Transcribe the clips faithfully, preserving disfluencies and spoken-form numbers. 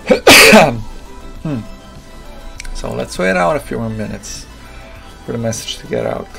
hmm. So let's wait out a few more minutes for the message to get out.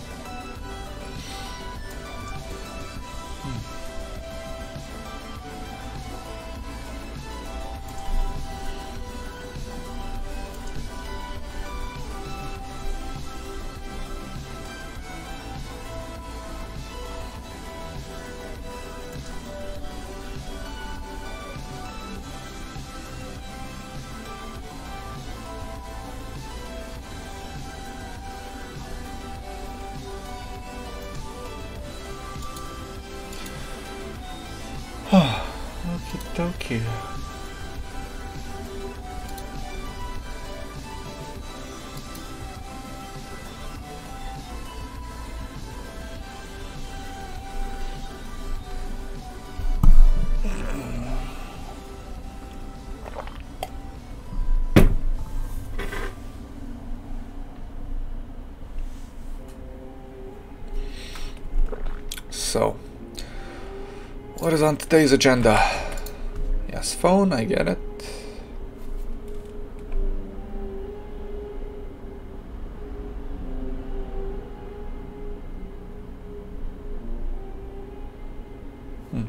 Okie dokie. So, what is on today's agenda? Yes, phone, I get it. Hmm.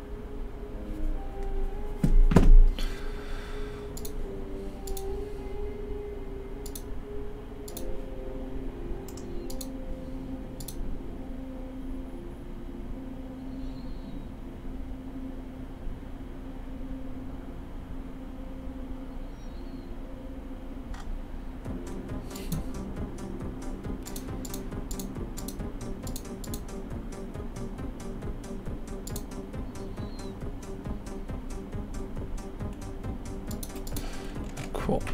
Cool.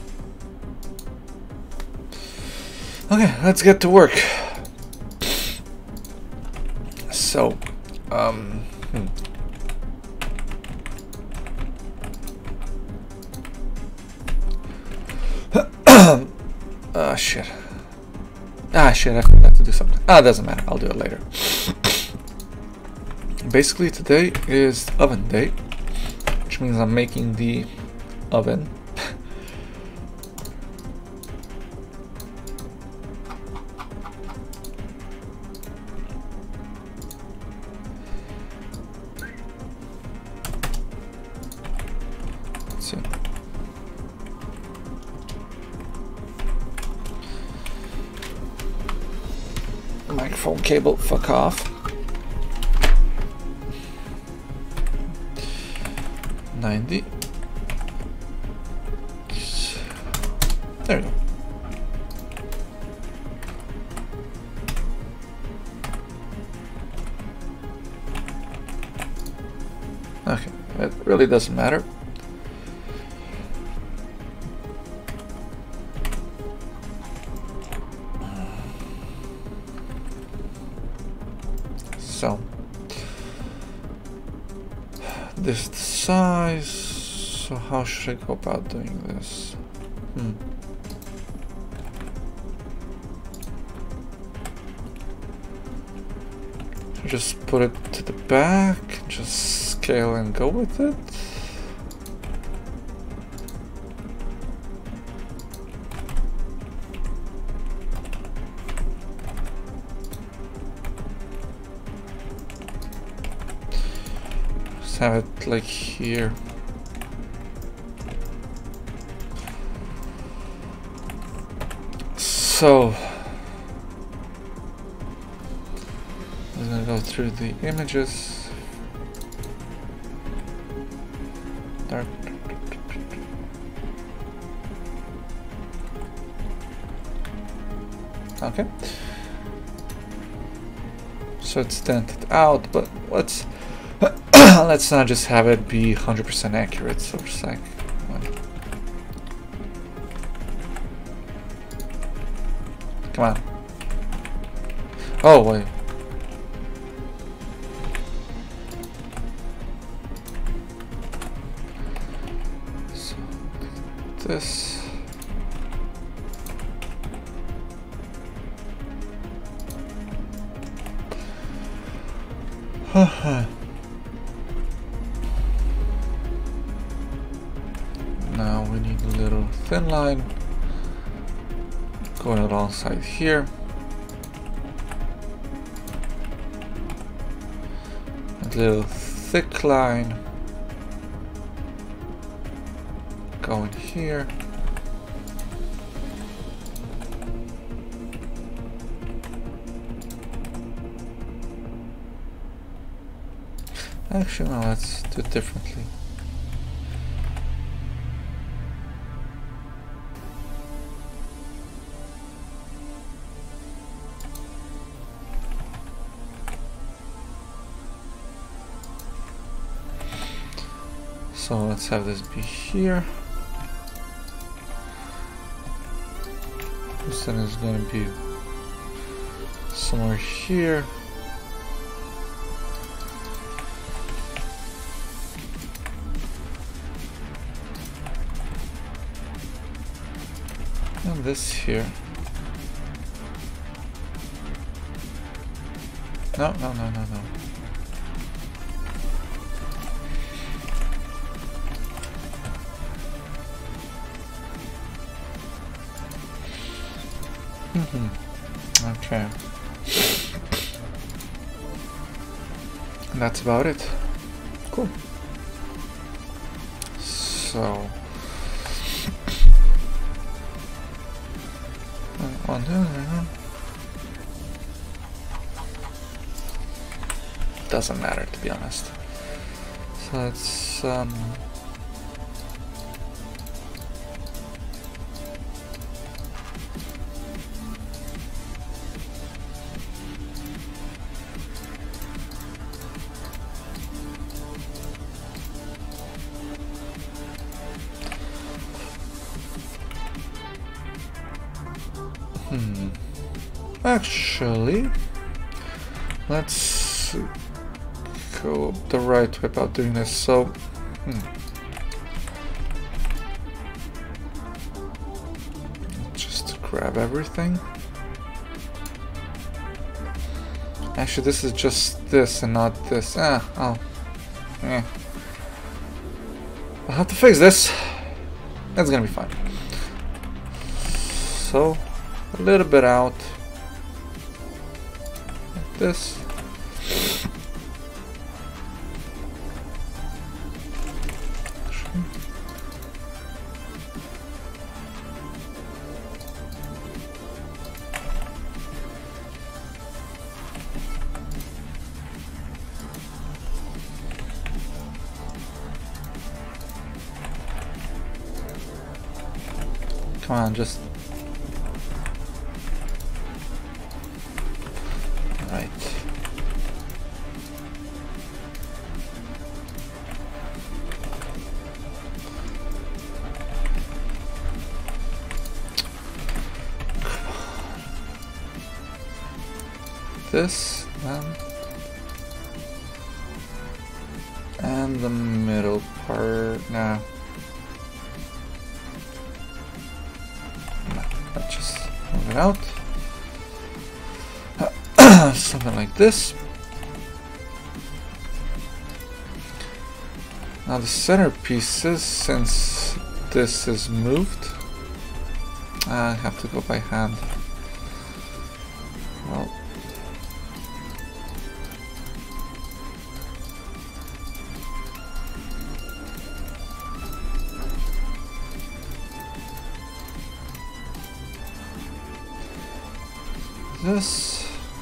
Okay, let's get to work. So, um, hmm. Ah, shit. Ah, shit, I forgot to do something. Ah, doesn't matter. I'll do it later. Basically, today is oven day, which means I'm making the oven. Let's see. Microphone cable, fuck off. ninety. There we go. Okay, it really doesn't matter. So, this is the size. So how should I go about doing this? Hmm. Just put it to the back, just scale and go with it. Just have it like here. So I'm gonna go through the images. Dark. Okay. So it's dented out, but let's let's not just have it be one hundred percent accurate. So just like. Come on. Oh, wait. So, this. Now we need a little thin line going alongside here. A little thick line going here. Actually, no, let's do it differently. So let's have this be here. This then is going to be somewhere here. And this here. No, no, no, no, no. Mm-hmm. Okay. And that's about it. Cool. So on there. Doesn't matter, to be honest. So let's um Hmm. Actually, let's go the right way about doing this. So, hmm. Just grab everything. Actually, this is just this and not this. Ah, oh, yeah. I'll have to fix this. That's gonna be fine. So, a little bit out, like this. Come on, just right. This and and the middle part now. Let's just move it out. Something like this. Now the center pieces, since this is moved, I have to go by hand. Well, this.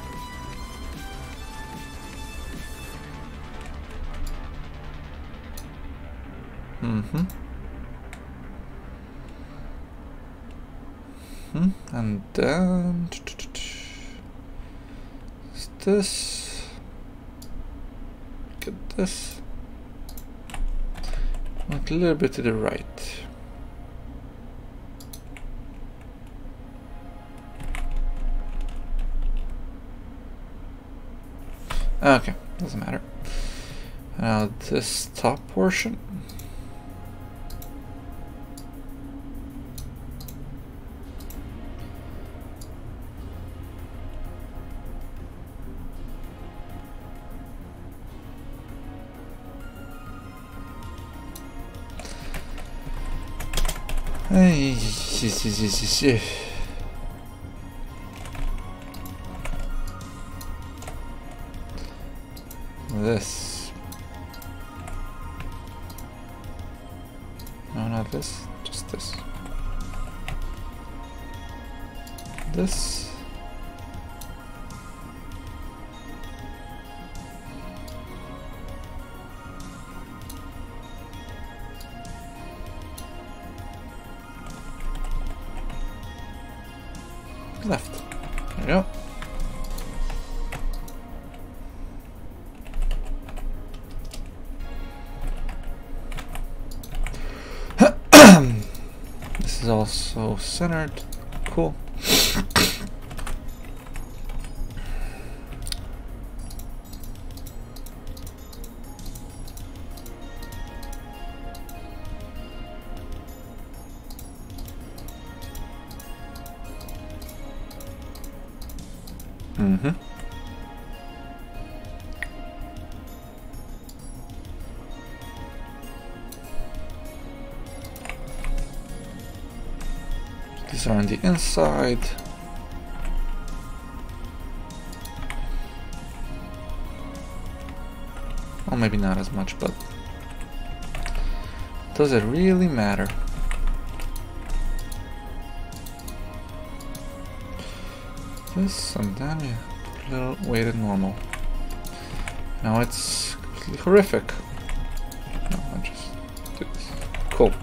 Mm-hmm. Hmm. And then is this. Get this. Like a little bit to the right. Okay, doesn't matter. Now this top portion. Hey, see, see, see, see, see. This. No, not this. Just this. This. Left. There we go. This is also centered. Cool. Mm-hmm. These are on the inside. Well, maybe not as much, but does it really matter? This and then we put a little weighted normal. Now it's completely horrific. No, I just do this. Cool.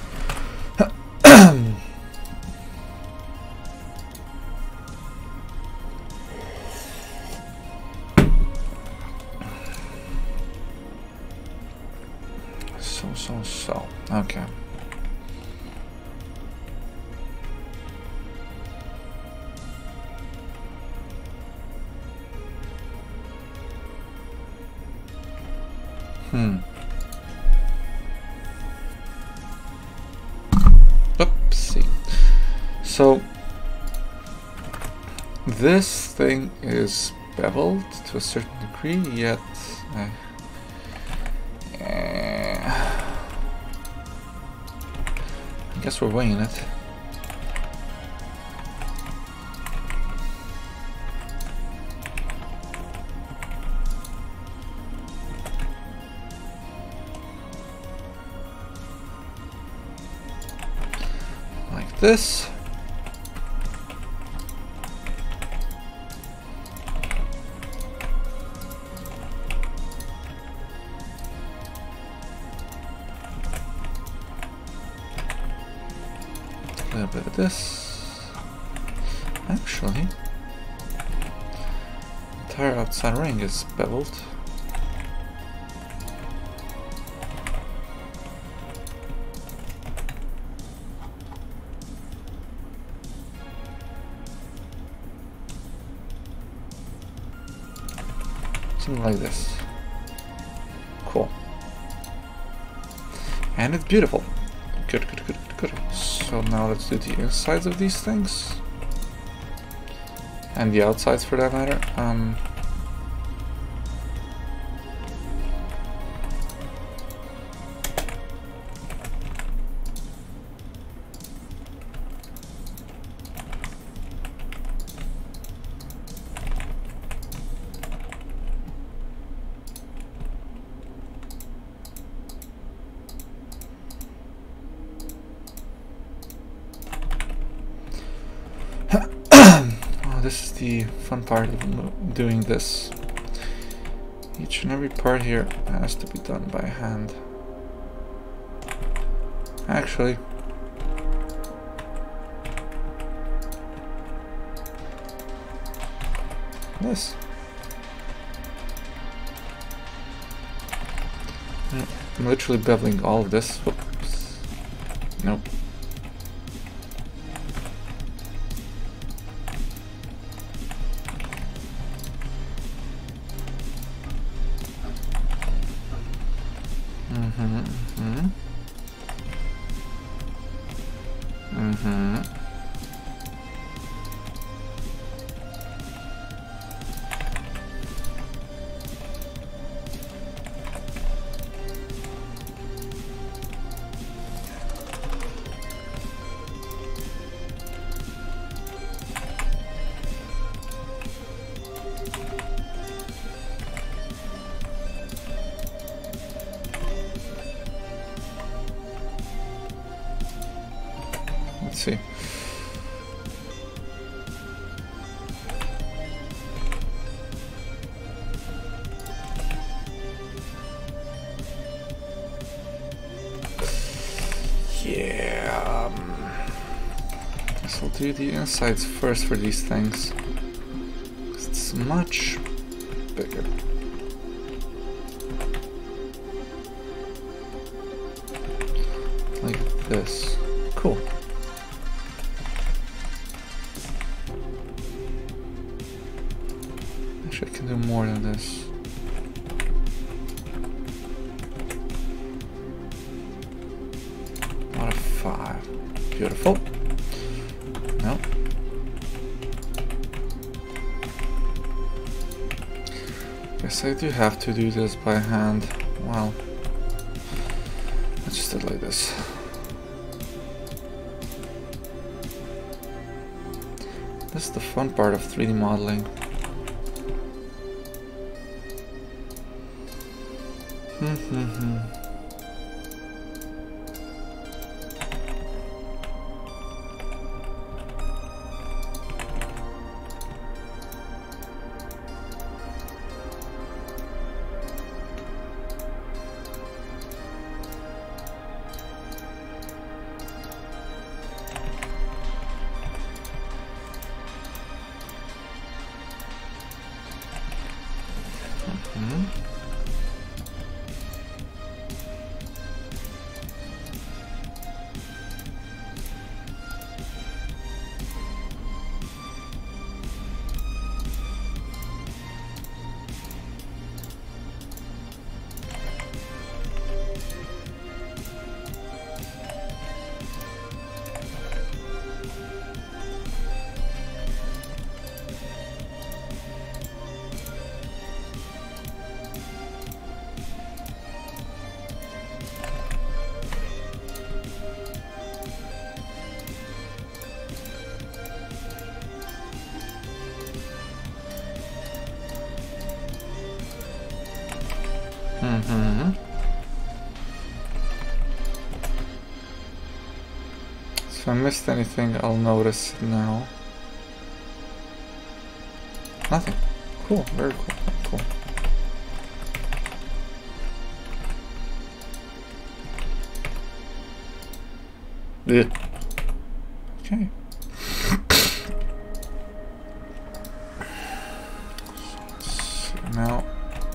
so, so, so. Okay. Hmm. Oopsie. So this thing is beveled to a certain degree, yet uh, uh, I guess we're weighing it. This. A little bit of this. Actually, the entire outside ring is beveled. Something like this. Cool. And it's beautiful. Good, good, good, good, good. So now let's do the insides of these things. And the outsides for that matter. Um, This is the fun part of doing this. Each and every part here has to be done by hand. Actually, this. I'm literally beveling all of this. Whoops. Nope. Mm-hmm, mm-hmm. Mm-hmm. Let's see. Yeah. Um, guess I'll do the insides first for these things. It's much bigger. Like this. Cool. Actually, I can do more than this. Out of five. Beautiful. No. Guess I do have to do this by hand. Wow. Let's just do it like this. This is the fun part of three D modeling. Mm-hmm. Mm-hmm. Mm-hmm. So if I missed anything, I'll notice it now. Nothing. Cool. Very cool. Cool. Yeah. Okay. So now.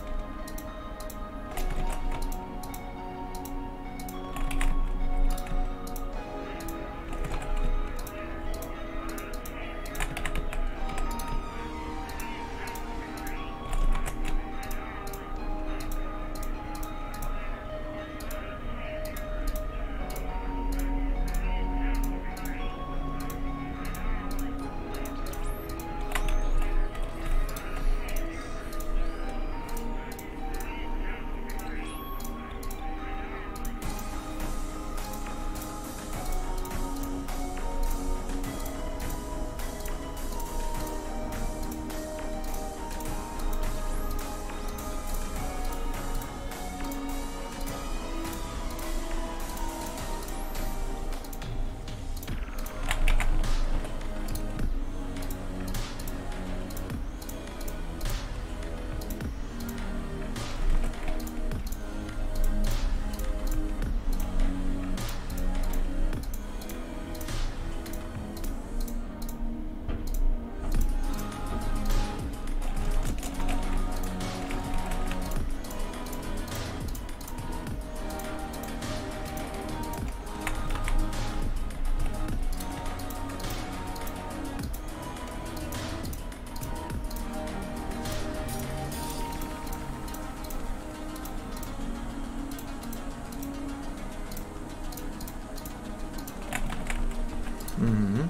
Mm-hmm.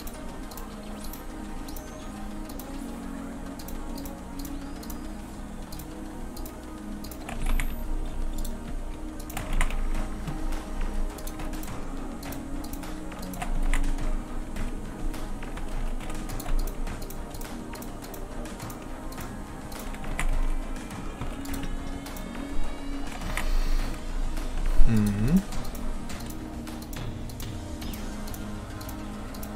Mm-hmm.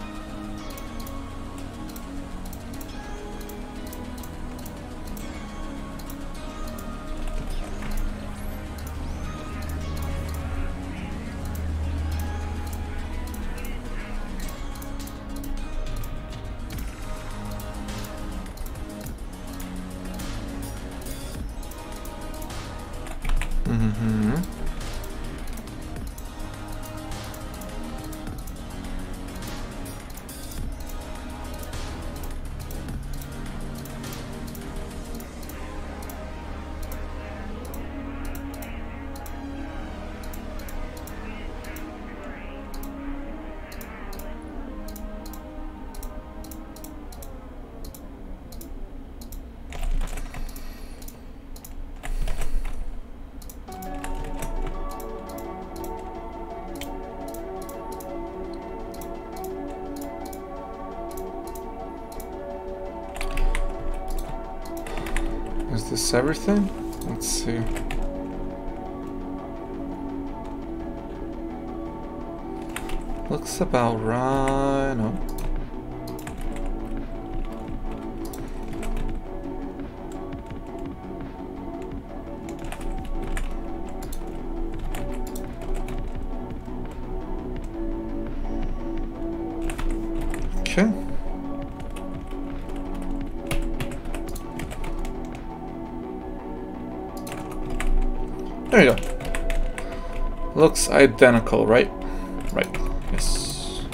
looks everything. Let's see. Looks about right. No. Okay. There you go. Looks identical, right? Right. Yes.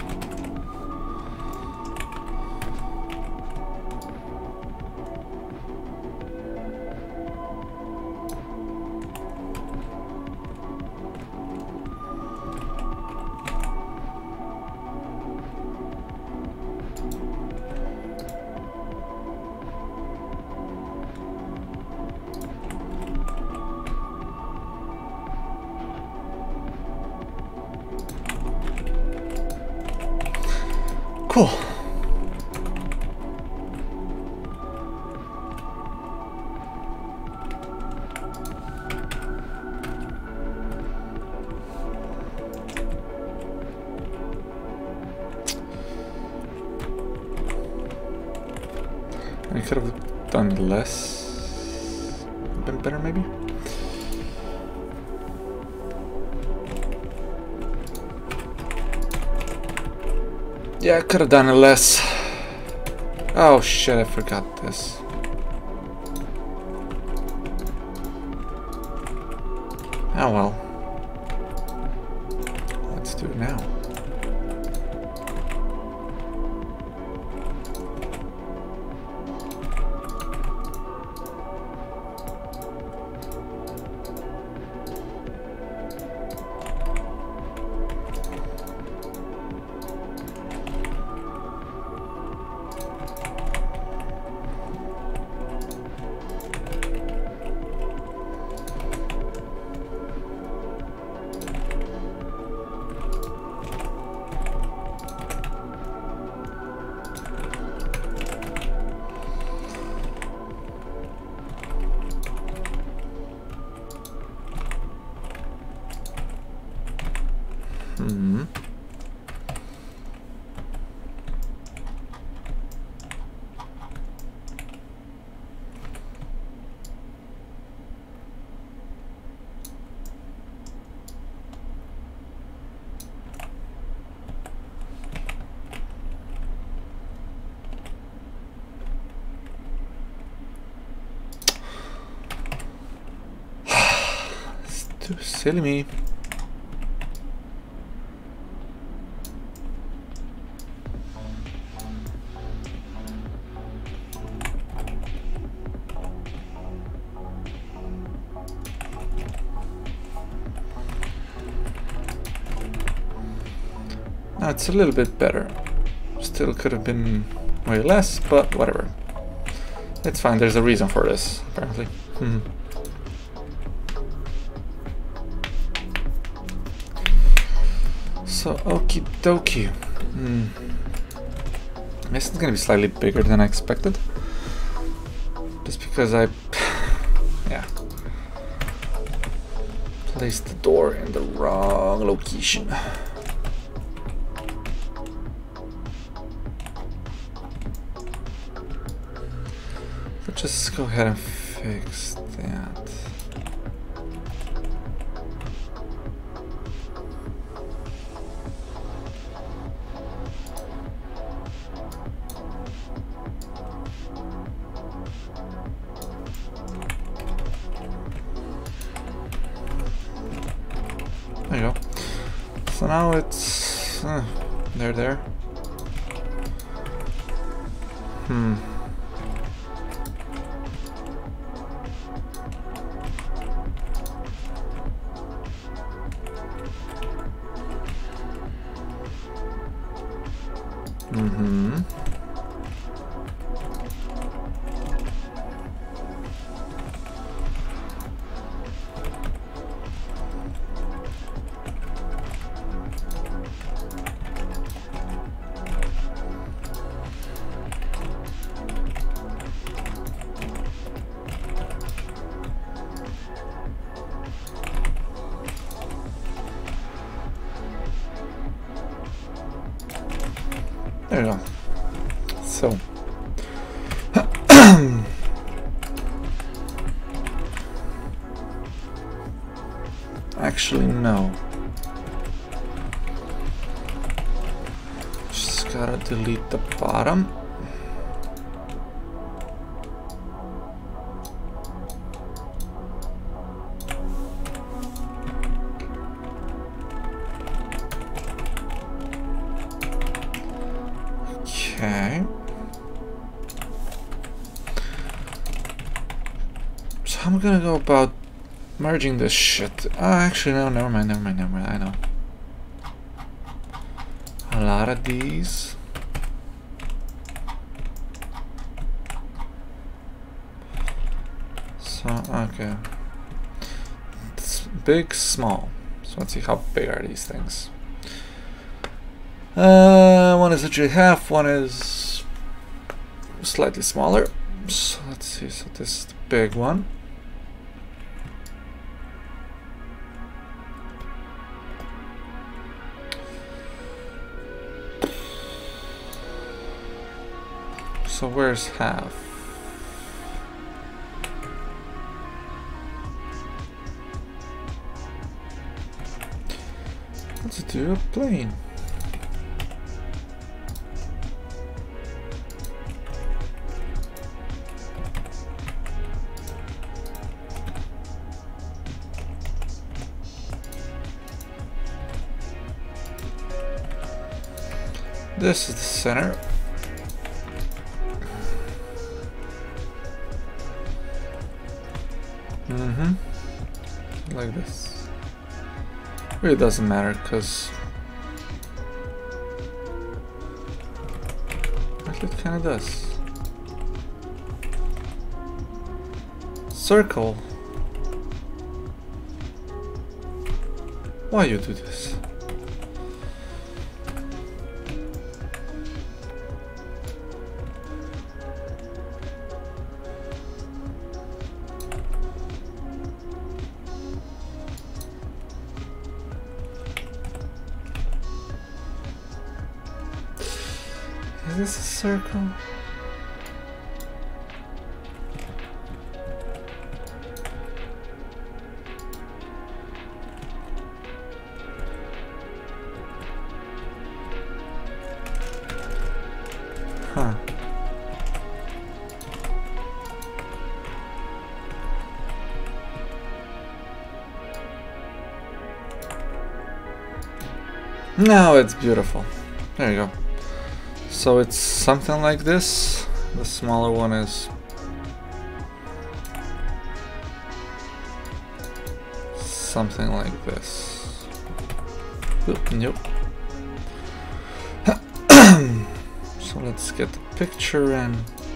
Cool. I could have done less. Been better, maybe. Yeah, I could have done it less. Oh shit, I forgot this. Oh well. Let's do it now. Hmm. It's too silly me. Now it's a little bit better. Still could have been way less, but whatever. It's fine, there's a reason for this, apparently. Hmm. So, okie dokie. Hmm. This is gonna be slightly bigger than I expected. Just because I... yeah. Placed the door in the wrong location. Just go ahead and fix that. There you go. So now it's... Uh, there, there. Hmm. Mm-hmm. There you go. So. Actually, no. Just gotta delete the bottom. Okay. So I'm gonna go about merging this shit. Oh, actually, no, never mind, never mind, never mind. I know. A lot of these. So, okay. It's big, small. So let's see how big are these things. Uh, one is actually half, one is slightly smaller. So let's see, so this is the big one. So where's half? Let's do a plane. This is the center. Mm-hmm. Like this. Really doesn't matter, because it kind of does. Circle. Why you do this? Is this a circle? Huh. Now it's beautiful. There you go. So it's something like this. The smaller one is something like this. Oop, nope. So let's get the picture in.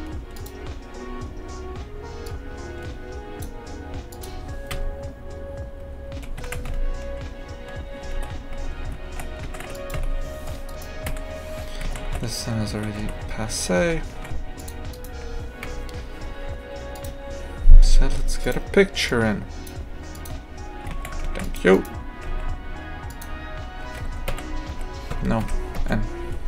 This one is already passé. So let's get a picture in. Thank you. No, and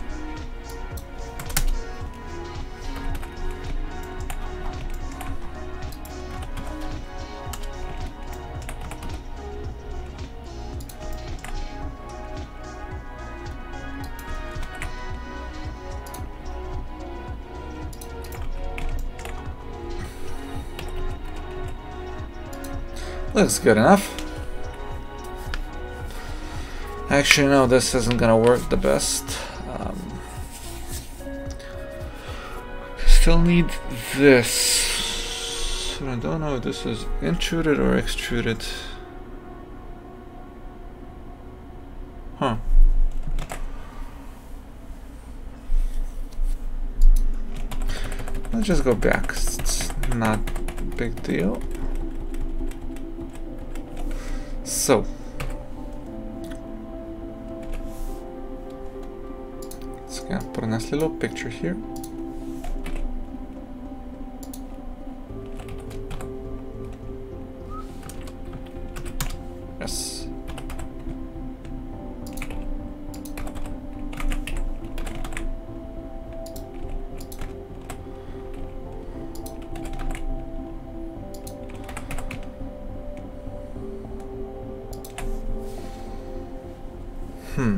looks good enough. Actually, no, this isn't gonna work the best. Um, still need this. I don't know if this is intruded or extruded. Huh. Let's just go back. It's not a big deal. So, let's gonna put a nice little picture here. Yes. Hmm.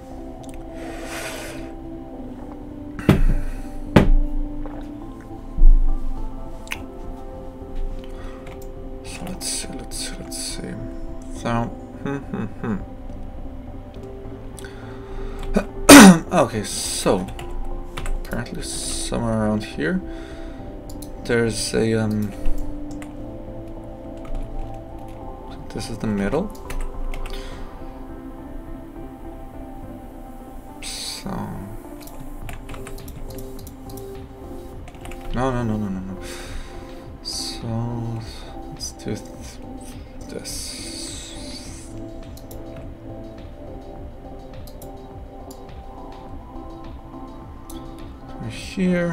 So let's see, let's see, let's see. So, hmm, hmm, hmm. Okay, so apparently somewhere around here there's a um this is the middle. So no no no no no no. So let's do th this. Here.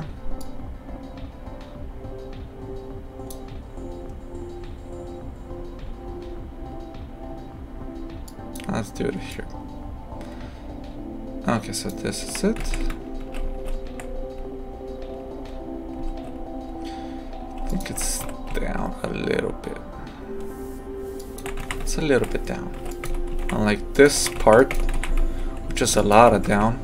Let's do it here. Okay, so this is it. I think it's down a little bit. It's a little bit down. Unlike this part, which is a lot of down.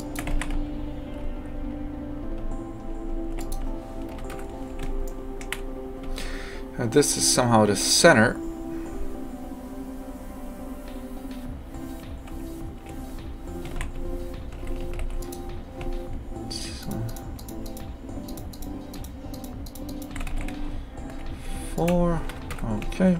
And this is somehow the center. So four, okay.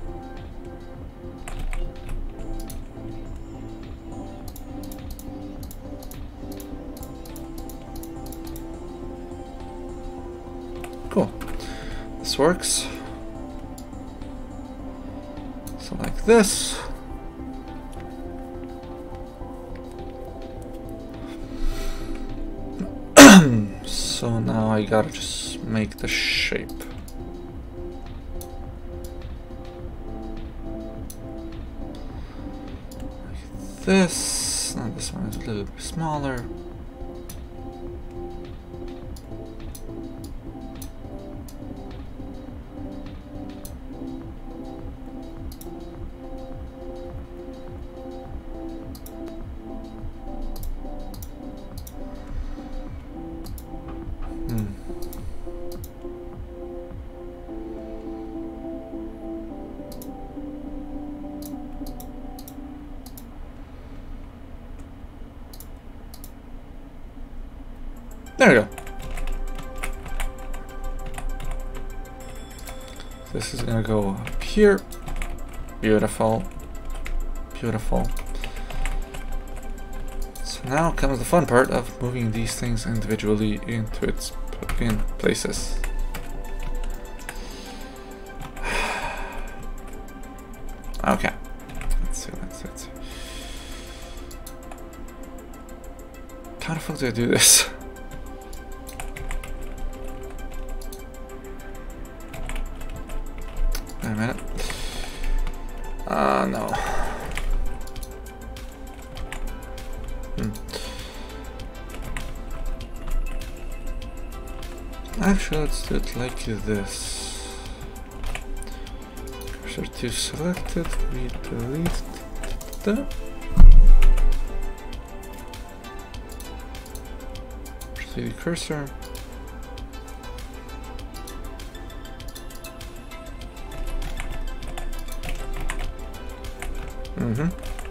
Cool. This works. So like this. So now I gotta just make the shape. Like this. Now this one is a little bit smaller. There we go. This is gonna go up here. Beautiful. Beautiful. So now comes the fun part of moving these things individually into its in places. Okay. Let's see, let's see, let's see. How the fuck do I do this? Wait a minute. Uh, no. Hmm. Actually, let's do it like this. Cursor to selected, we delete the see the cursor. Mm-hmm.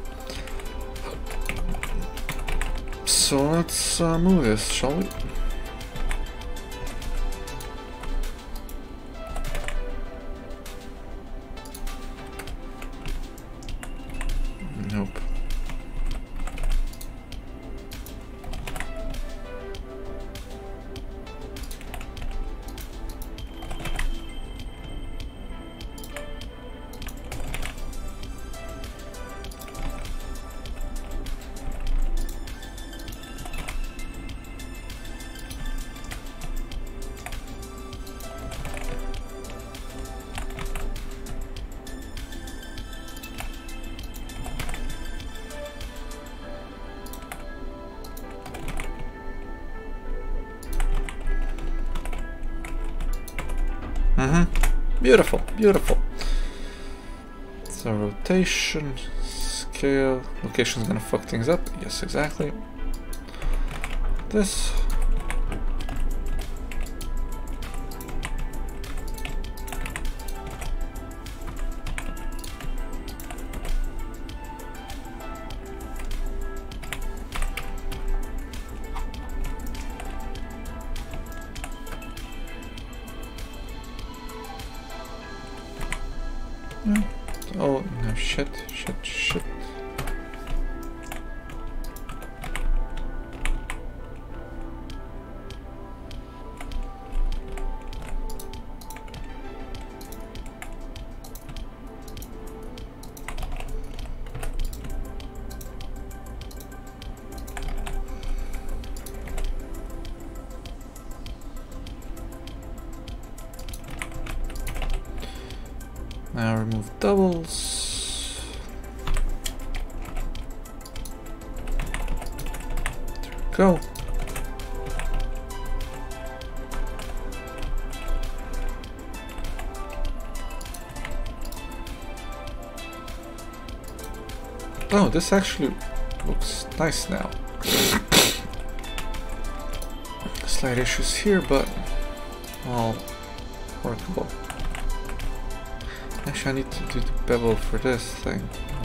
So let's uh, move this, shall we? Nope. Mm-hmm. Beautiful, beautiful. So rotation, scale. scale. Location's gonna fuck things up. Yes, exactly. This. Yeah. Oh no, shit, shit, shit. Now remove doubles. There we go. Oh, this actually looks nice now. Slight issues here, but all workable. Actually, I need to do the bevel for this thing.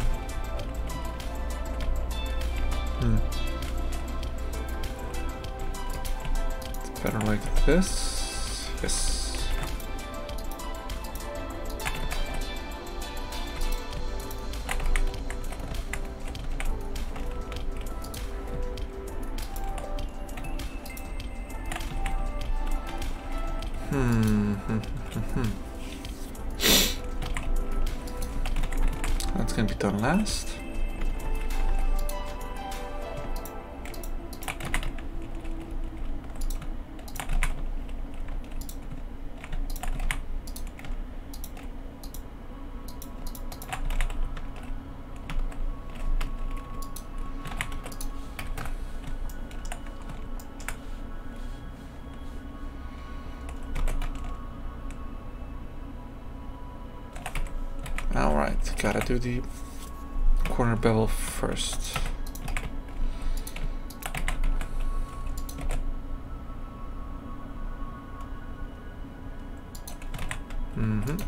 Hmm. It's better like this. Yes. Hmm. Hmm. Hmm. Hmm. That's gonna be done last. Alright, gotta do the corner bevel first. Mm-hmm.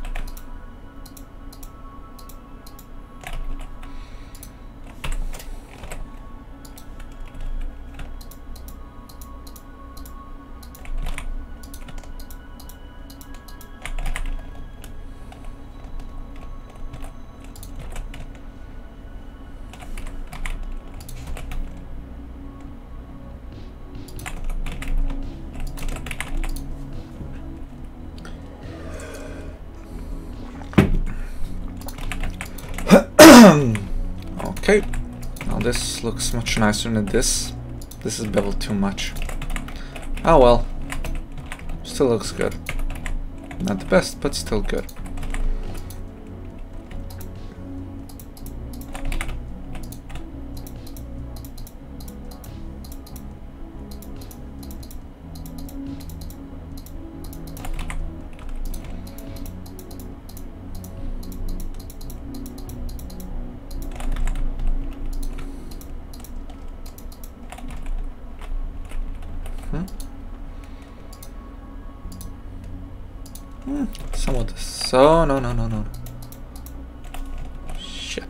Okay, now this looks much nicer than this. This is beveled too much. Oh well, still looks good. Not the best, but still good. Hmm? Hmm, some of this. So, no, no, no, no. Shit.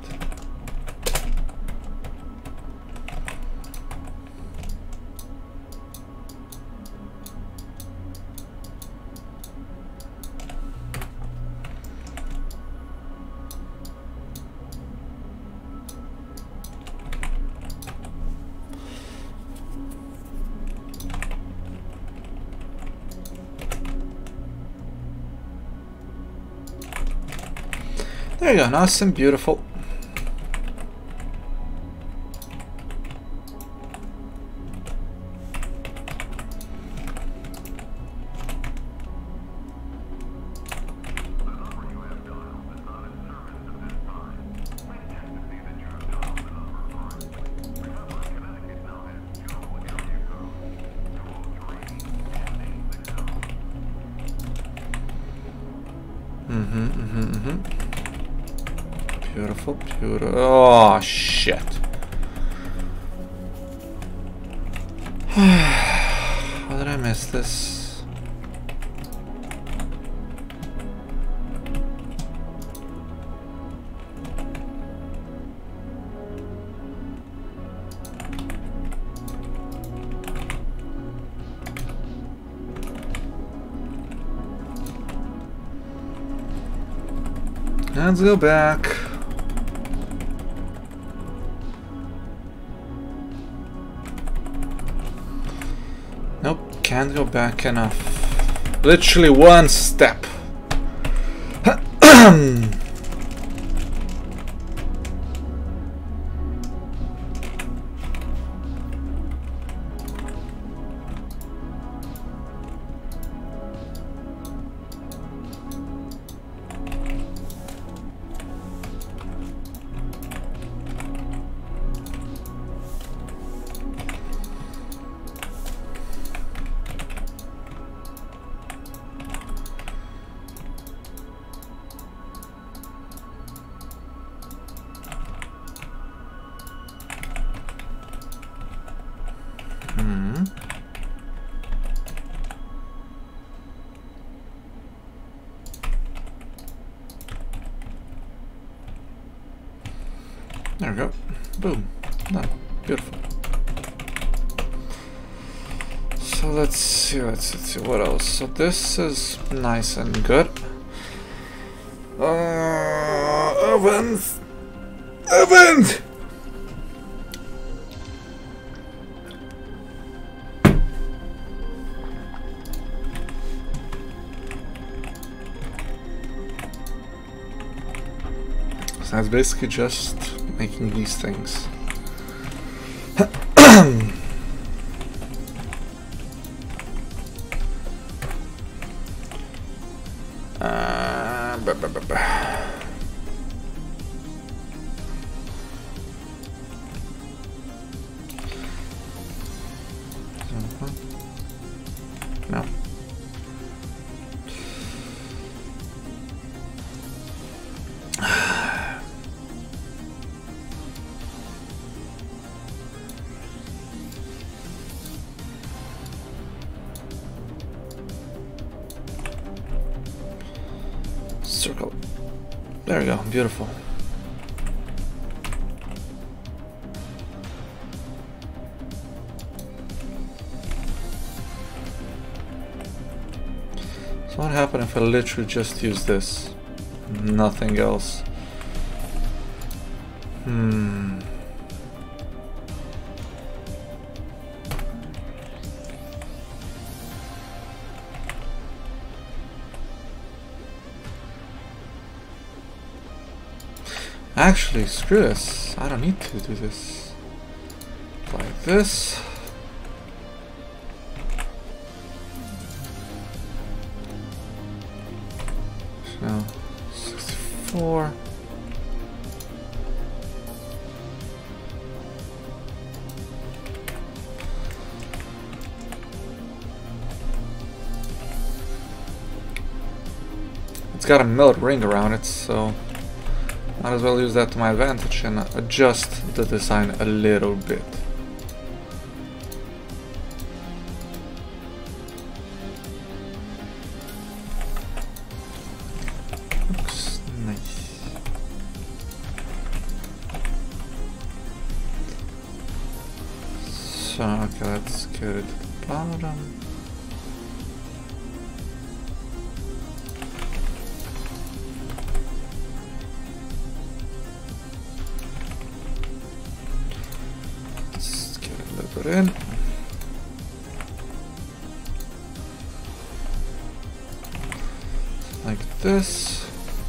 There you go, nice and beautiful. Mm-hmm, mm-hmm, mm-hmm. Beautiful, beautiful. Oh, shit. How did I miss this? Let's go back. Nope, can't go back enough. Literally one step. There we go. Boom. Done. Beautiful. So let's see, let's see what else. So this is nice and good. Uh, ovens! Ovens! So that's basically just making these things. uh, bah, bah, bah, bah. No. Circle. There we go. Beautiful. So what happened if I literally just use this? Nothing else. Hmm. Actually, screw this. I don't need to do this. Like this. No. sixty-four. It's got a milled ring around it, so might as well use that to my advantage and adjust the design a little bit. Looks nice. So, okay, let's get it to the bottom. Put in. Like this.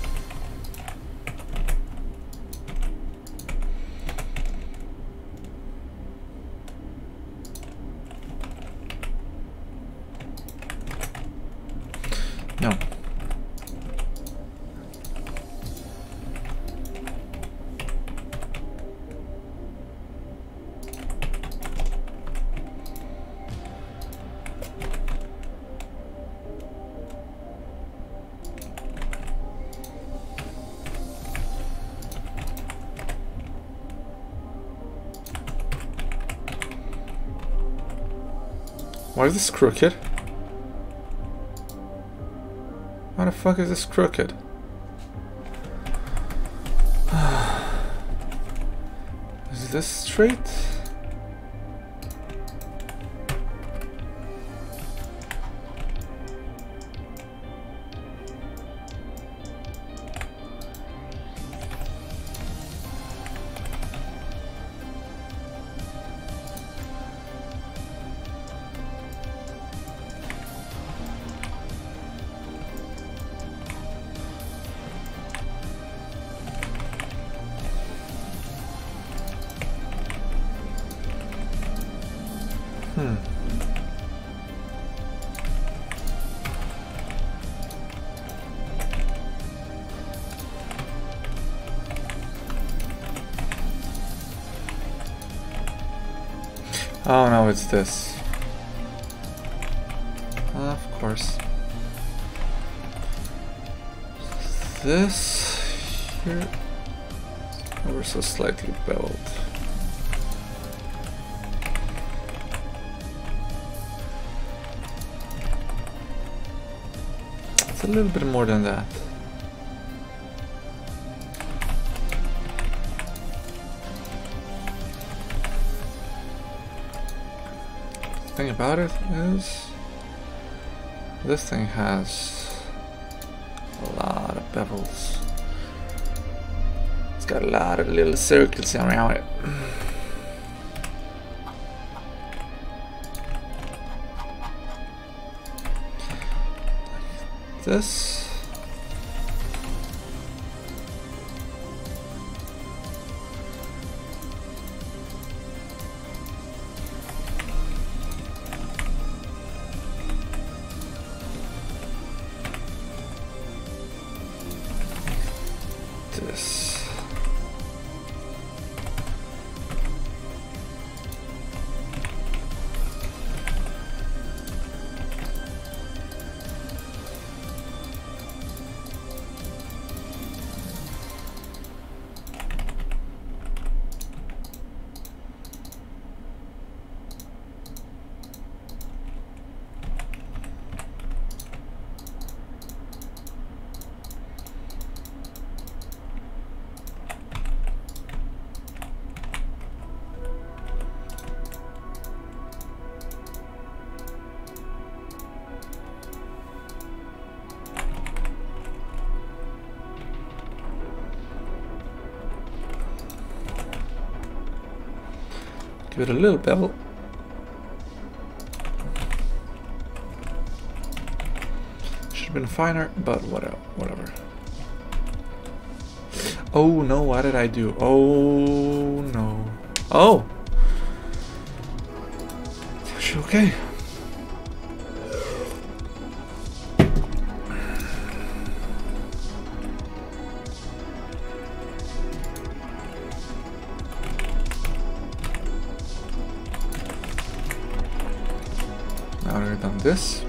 No. Why is this crooked? Why the fuck is this crooked? Is this straight? Hmm. Oh no, it's this. Uh, of course. This here ever so slightly beveled. It's a little bit more than that. The thing about it is, this thing has a lot of bevels. It's got a lot of little circles around it. This this give it a little bevel. Should have been finer, but whatever. Whatever. Oh no! What did I do? Oh no! Oh. Okay. Now that we've done this,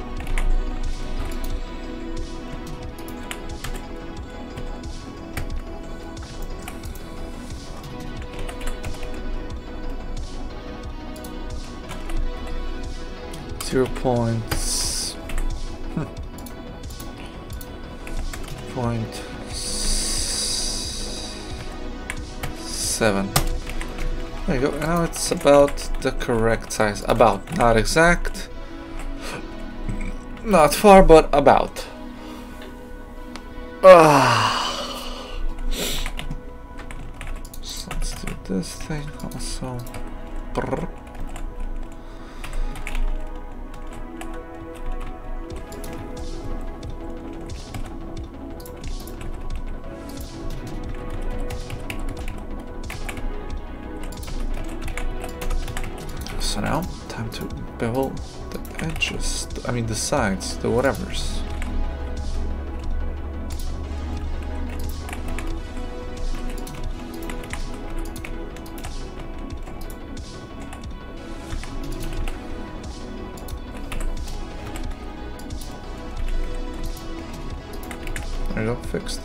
zero points, hmm. point seven. There you go. Now it's about the correct size. About, not exact. Not far, but about. Ah. So let's do this thing also. Brr. So now, time to bevel the edges, I mean the sides, the whatevers. There you go, fixed.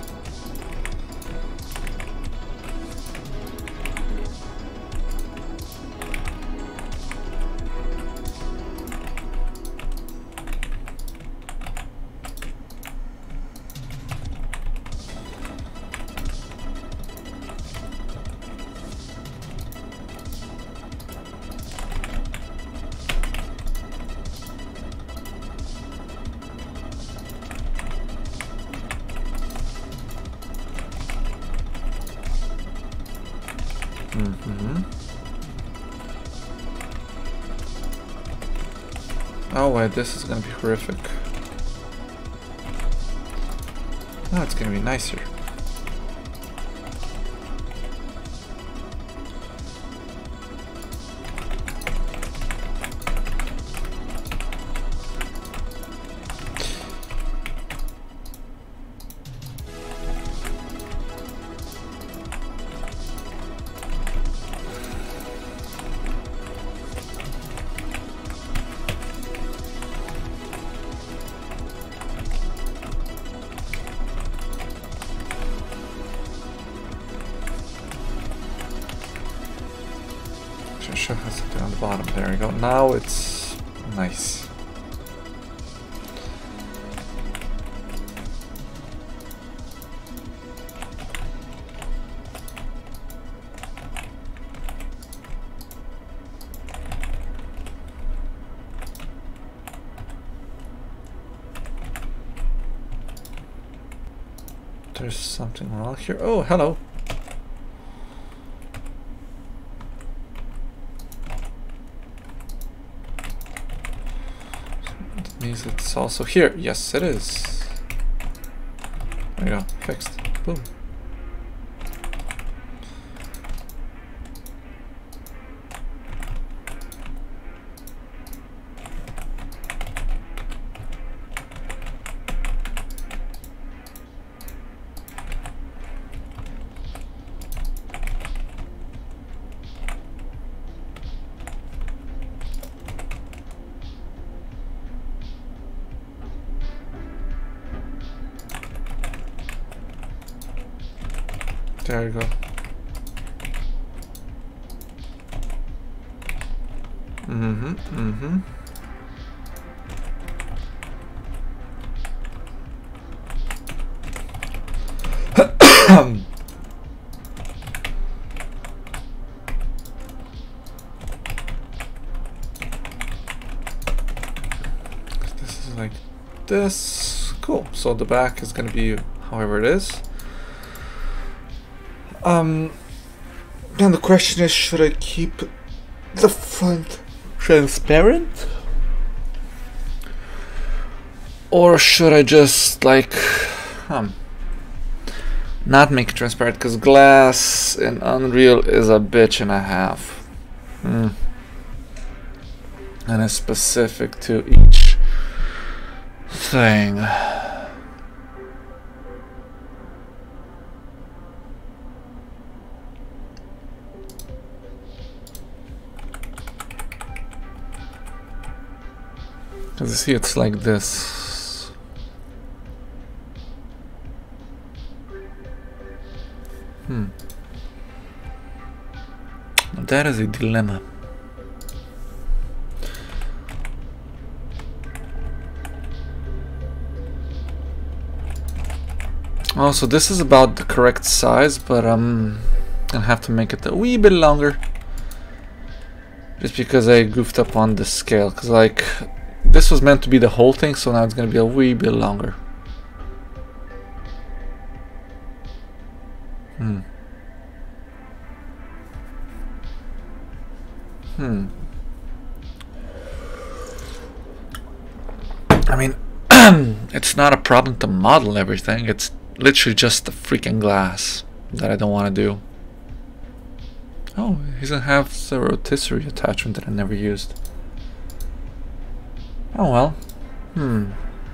Mm-hmm. Oh wait, this is gonna be horrific. Oh, it's gonna be nicer. Should have something on the bottom. There we go. Now it's nice. There's something wrong here. Oh, hello. It's also here. Yes, it is. There you go. Fixed. Boom. There you go. Mm-hmm, mm-hmm. This is like this. Cool. So the back is gonna be however it is. Um, and the question is, should I keep the front transparent? Or should I just, like, um, not make it transparent? Because glass in Unreal is a bitch and a half. Mm. And it's specific to each thing. Because you see, it's like this. Hmm. That is a dilemma. Also, this is about the correct size, but I'm gonna have to make it a wee bit longer. Just because I goofed up on the scale. Because, like, this was meant to be the whole thing, so now it's gonna be a wee bit longer. Hmm. Hmm. I mean, it's not a problem to model everything. It's literally just the freaking glass that I don't want to do. Oh, he doesn't have the rotisserie attachment that I never used. Oh well. Hmm.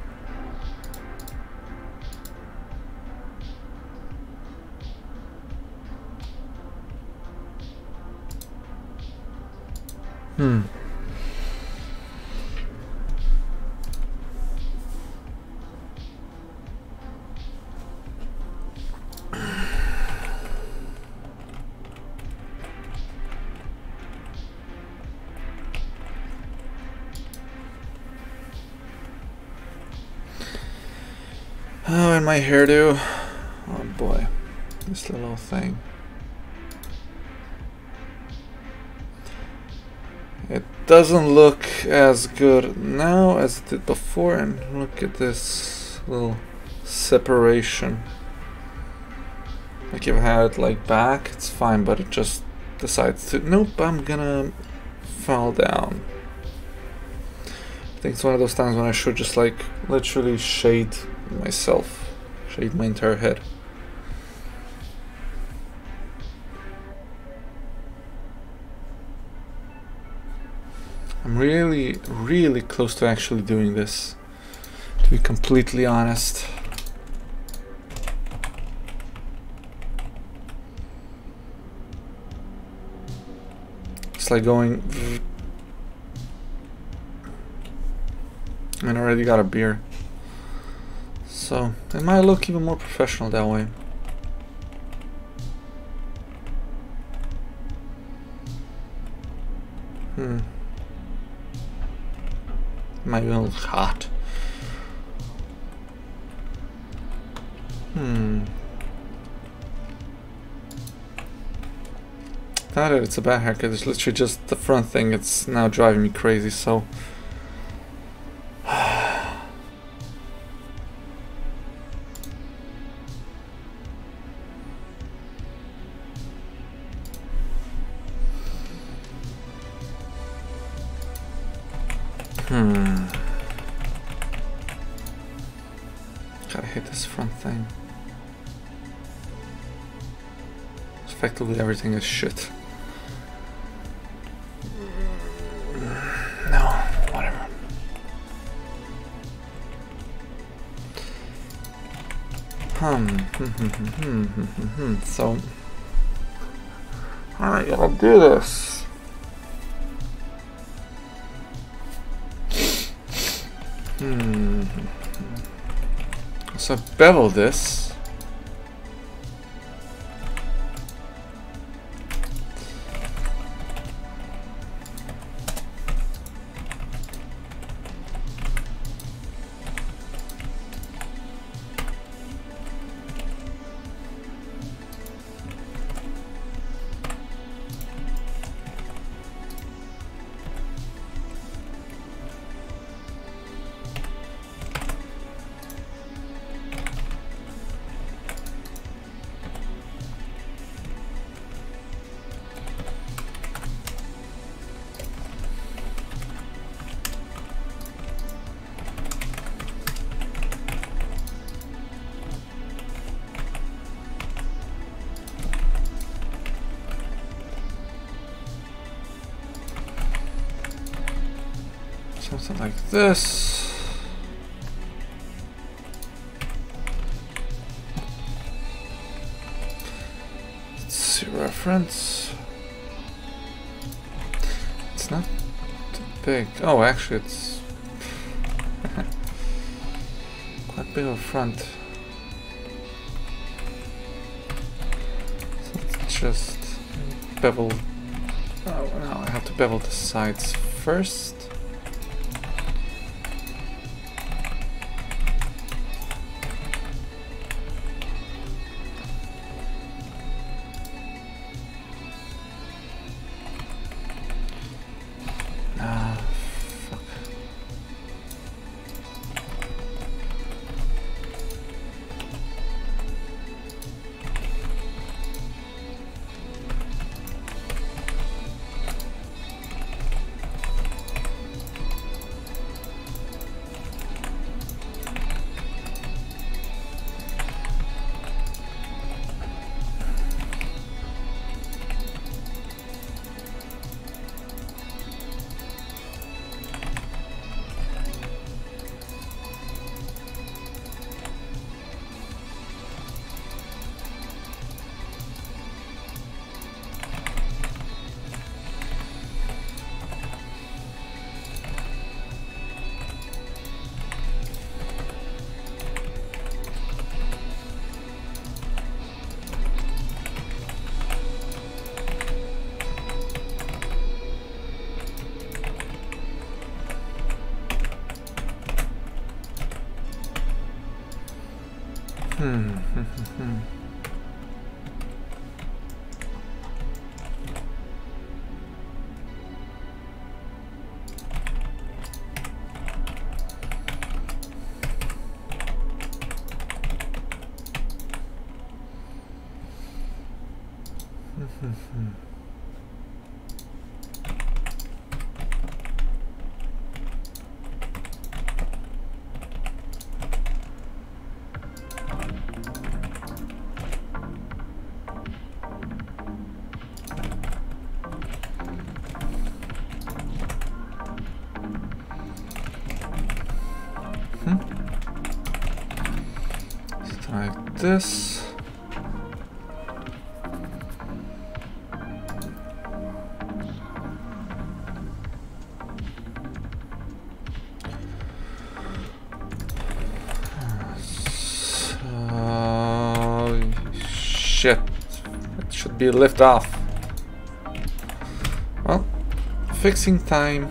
Hmm. Oh, and my hairdo. Oh boy, this little thing. It doesn't look as good now as it did before, and look at this little separation. Like if I had it like back, it's fine, but it just the sides too. Nope, I'm gonna fall down. I think it's one of those times when I should just like literally shade myself, shade my entire head. I'm really, really close to actually doing this, to be completely honest. It's like going... and I already got a beer. So, it might look even more professional that way. Hmm. Might be a little hot. Hmm. Not that it's a bad haircut, it's literally just the front thing. It's now driving me crazy, so... Hmm. Gotta hit this front thing. Effectively everything is shit. No, whatever. Hmm. So, how am I gonna do this? Hmm. So bevel this. Something like this. Let's see, reference. It's not too big. Oh, actually, it's quite big of a front. So let's just bevel. Oh, no, I have to bevel the sides first. Hmm. Hmm. this. So, shit, it should be lift off. Well, fixing time.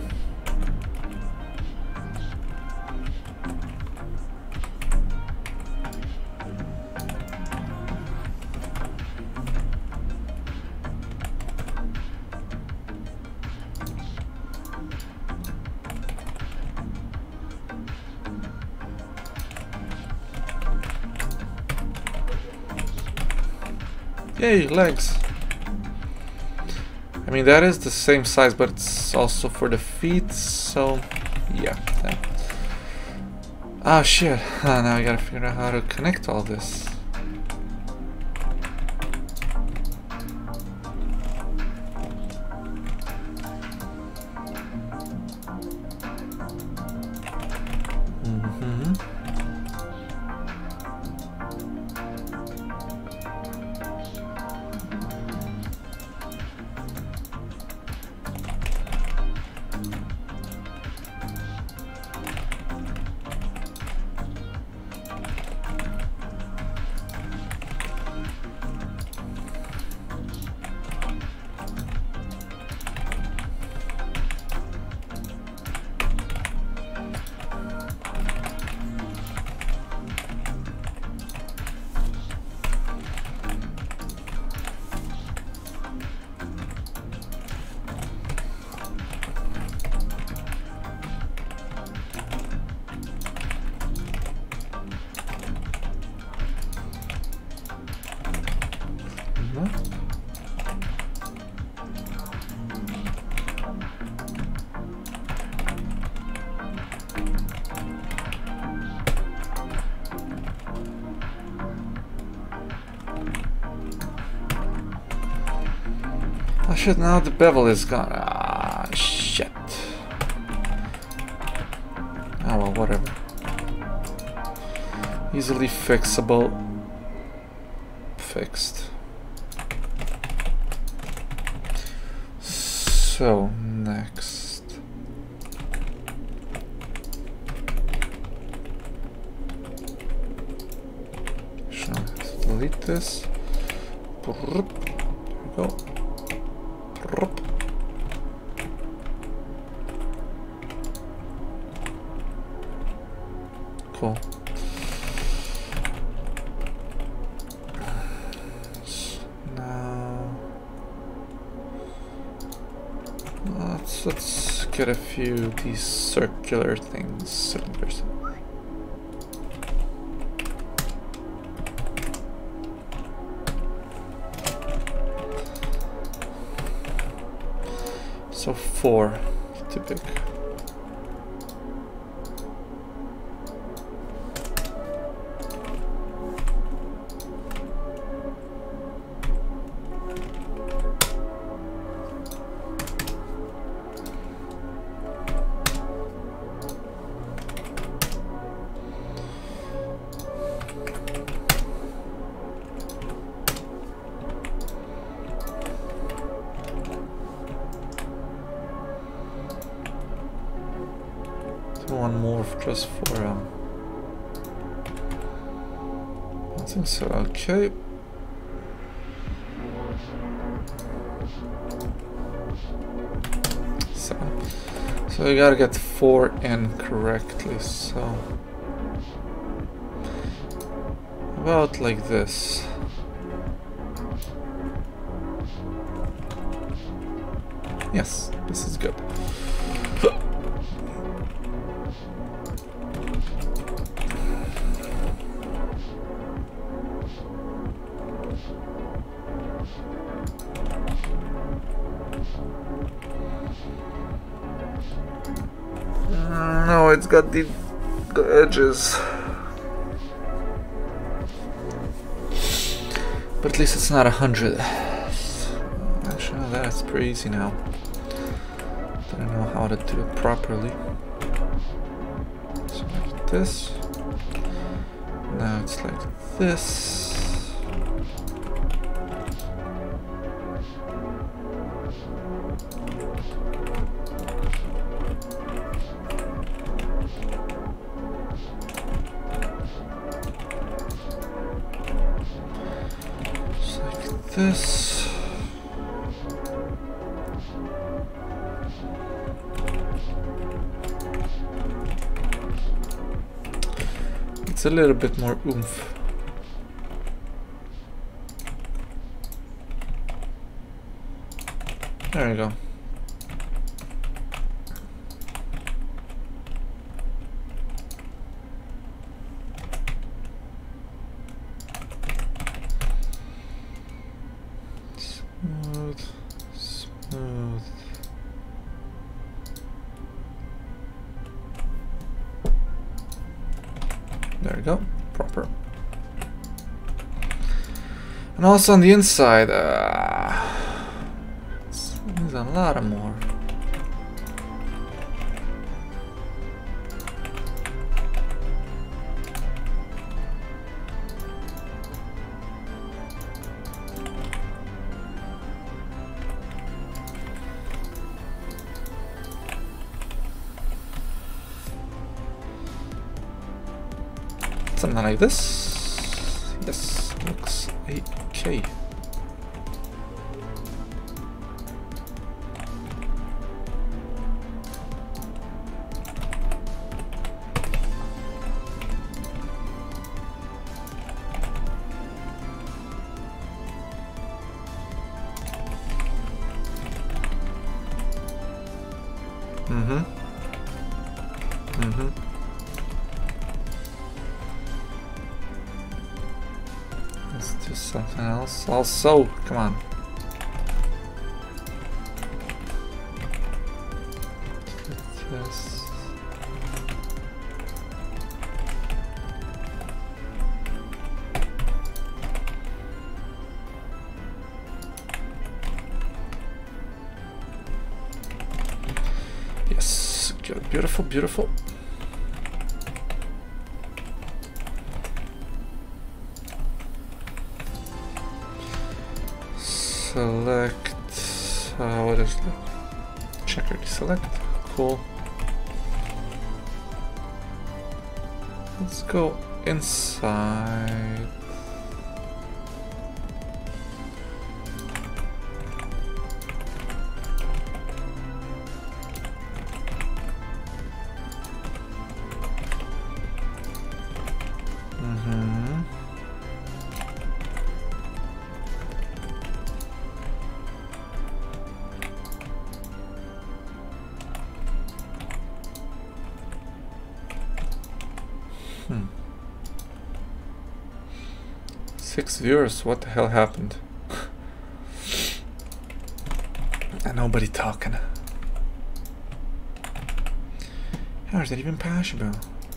Yay, legs. I mean, that is the same size, but it's also for the feet, so yeah. Oh shit, uh, now I gotta figure out how to connect all this. Mm-hmm. Oh shit, now the bevel is gone. Ah, shit. Oh well, whatever. Easily fixable. Fixed. So, next. Shall I delete this? There we go. Cool. Now let's let's get a few of these circular things, cylinders. So four, too big. One more just for um I think so. Okay, seven. So you gotta get four in correctly, so about like this. Yes, this is good. No, it's got the, the edges. But at least it's not a hundred. Actually, that's pretty easy now. Don't know how to do it properly. So like this. Now it's like this. Just like this. It's a little bit more oomph. There you go. Smooth, smooth. There we go, proper. And also on the inside, uh, there's a lot of more. Something like this. Yes, looks okay. Mm-hmm. Mm-hmm. Let's do something else. Also, come on. This. Yes, good, beautiful, beautiful. Select, uh, what is that? Checker deselect, cool. Let's go inside. Mm-hmm. Hmm. Six viewers, what the hell happened? And nobody talking. How is that even possible?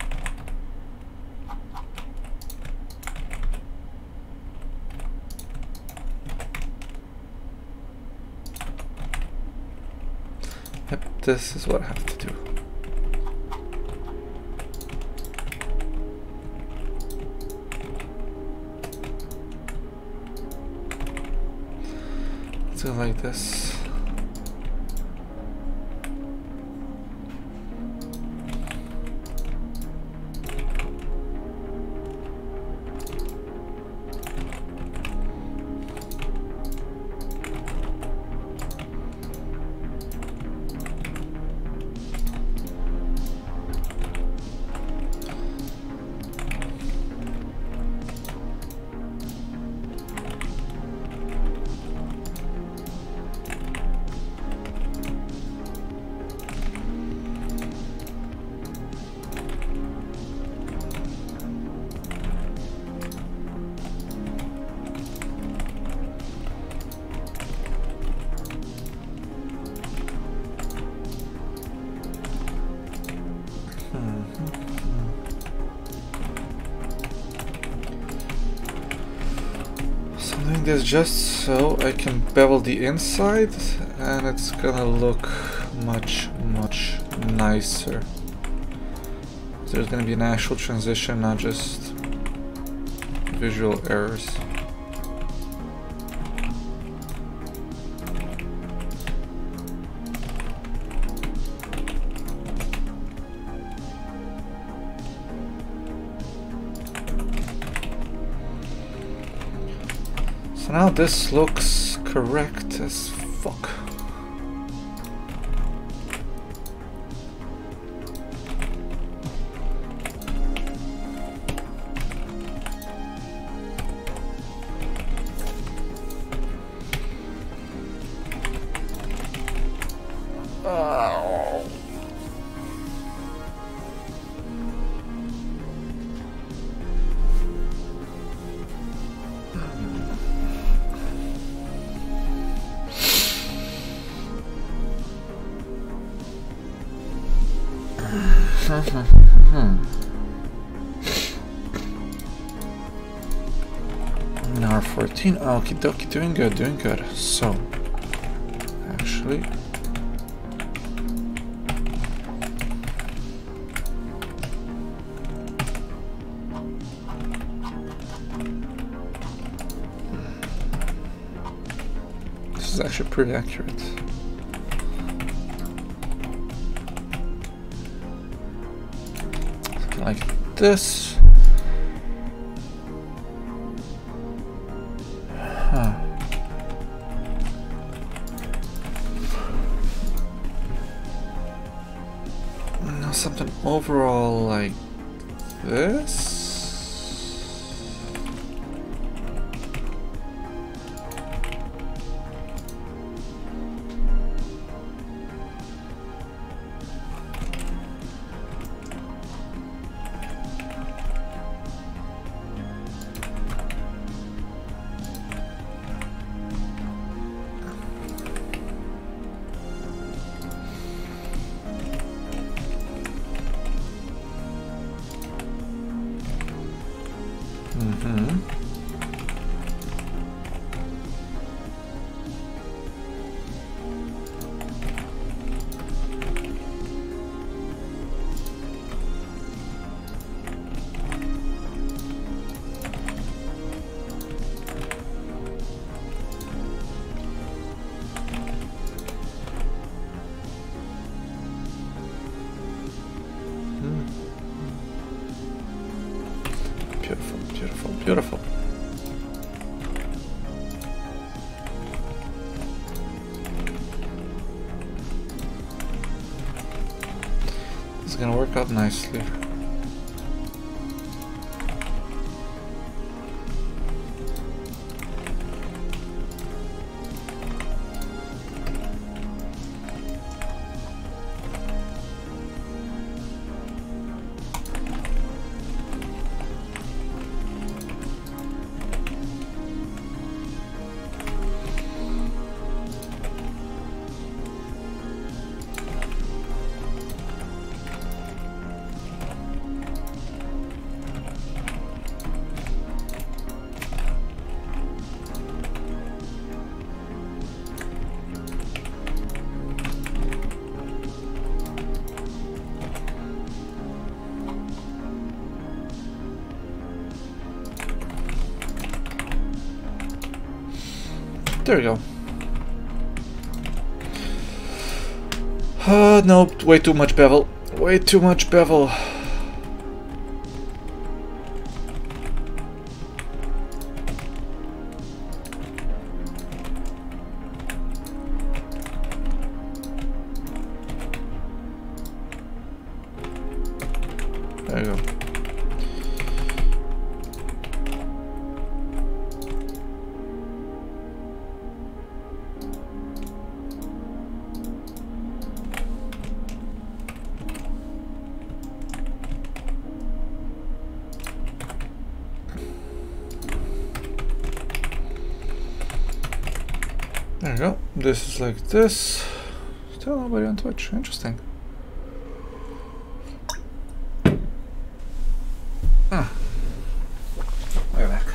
Yep, this is what I have to do. Let's go like this. So I'm doing this just so I can bevel the inside, and it's gonna look much, much nicer. There's gonna be an actual transition, not just visual errors. So now this looks correct as fuck. R fourteen, okie dokie, doing good, doing good. So, actually, this is actually pretty accurate. Something like this. Something overall like this. Mm-hmm. Beautiful, beautiful, beautiful. It's gonna work out nicely. There we go. Uh, nope, way too much bevel. Way too much bevel. There you go. There you go. This is like this. Still nobody on Twitch. Interesting. Ah. Way back.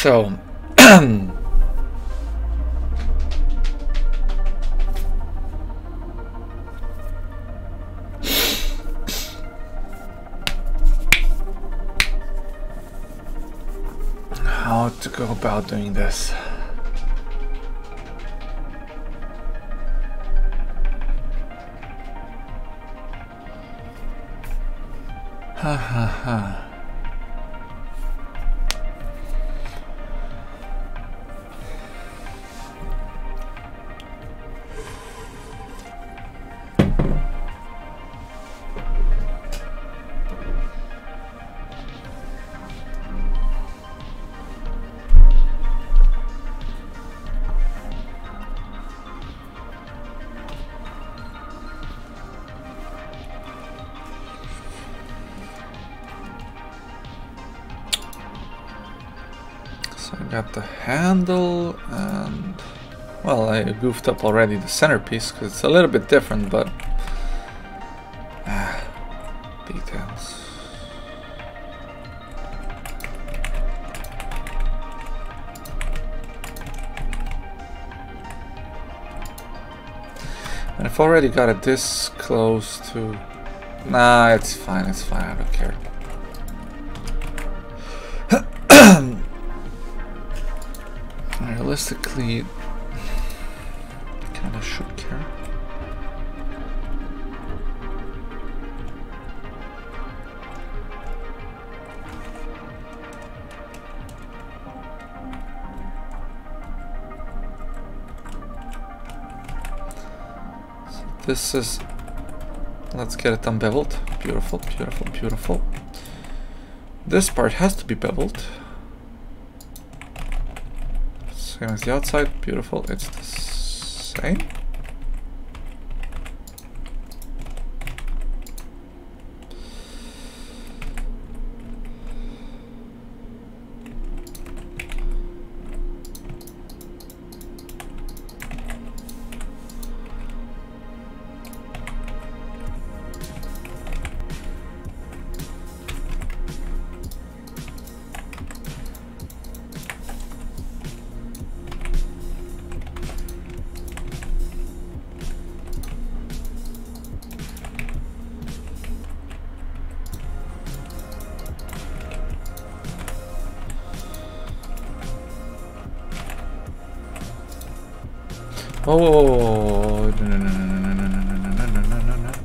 So how to go about doing this? Ha ha ha. I got the handle and, well, I goofed up already the centerpiece because it's a little bit different, but ah, details. And I've already got it this close to, nah, it's fine, it's fine, I don't care. Realistically, kind of should care. So this is, let's get it unbeveled. Beautiful, beautiful, beautiful. This part has to be beveled. Same as the outside, beautiful, it's the same. Oh, no, no, no, no, no, no, no, no, no, no, no.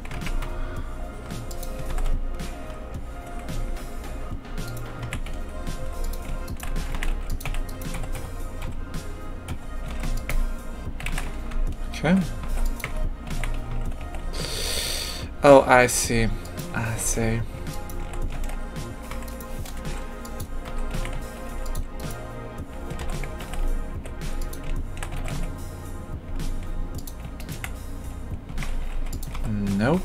Okay. Oh, I see. I see. Nope.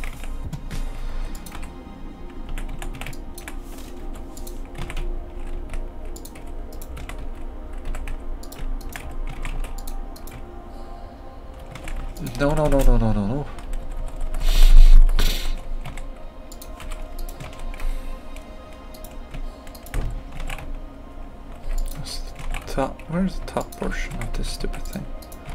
No, no, no, no, no, no, no. Where's the top? Where's the top portion of this stupid thing?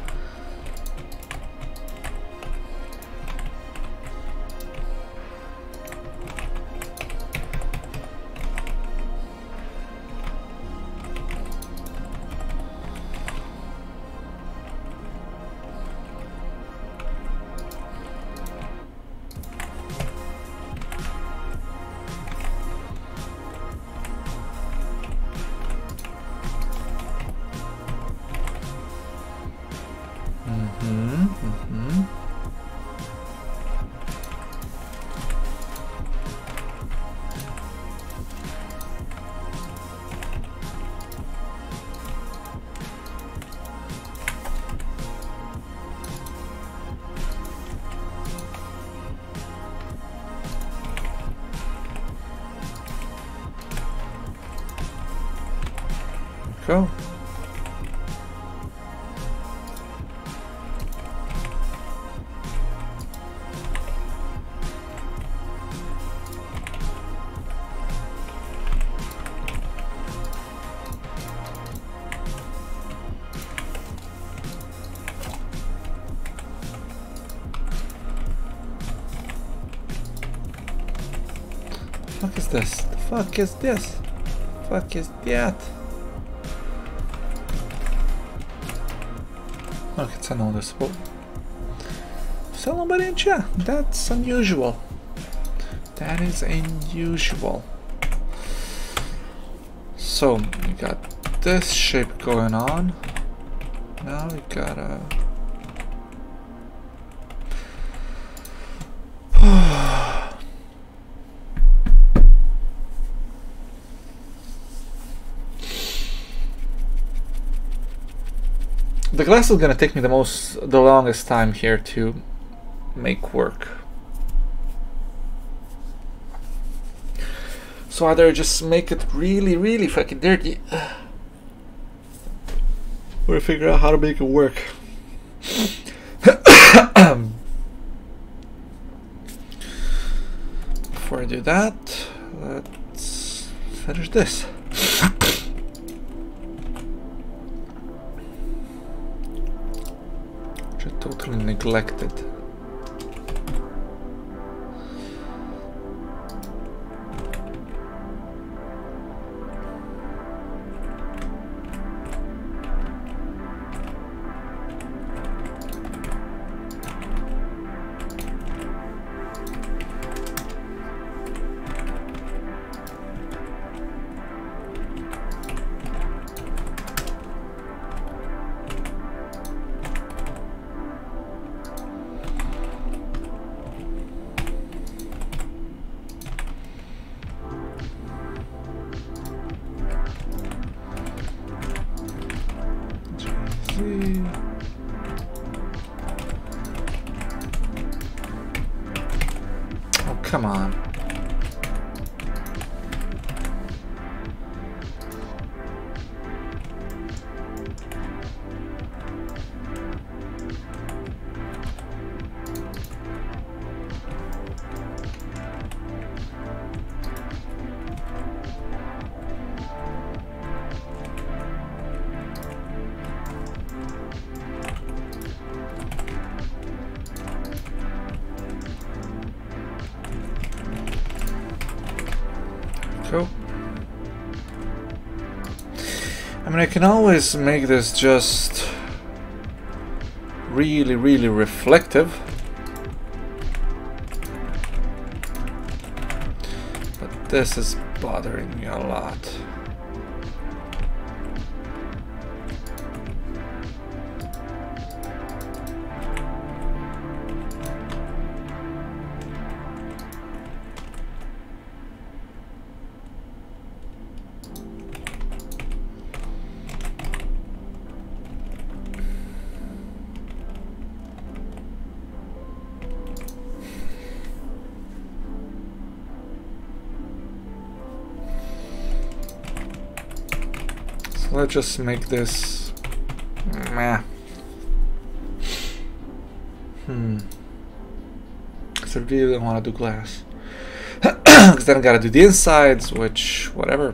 Mm-hmm, mm-hmm. Go. fuck is this? The fuck is this? The fuck is that? Okay, it's unnoticeable. So nobody in chat. That's unusual. That is unusual. So we got this shape going on. Now we gotta. The glass is gonna take me the most, the longest time here to make work. So either just make it really, really fucking dirty, or figure out how to make it work. Before I do that, let's finish this. Just totally neglected. Oh, come on. Cool. I mean, I can always make this just really, really reflective. But this is bothering me a lot. Let's just make this. Meh. Hmm. Because I really don't want to do glass. Because then I gotta do the insides, which, whatever.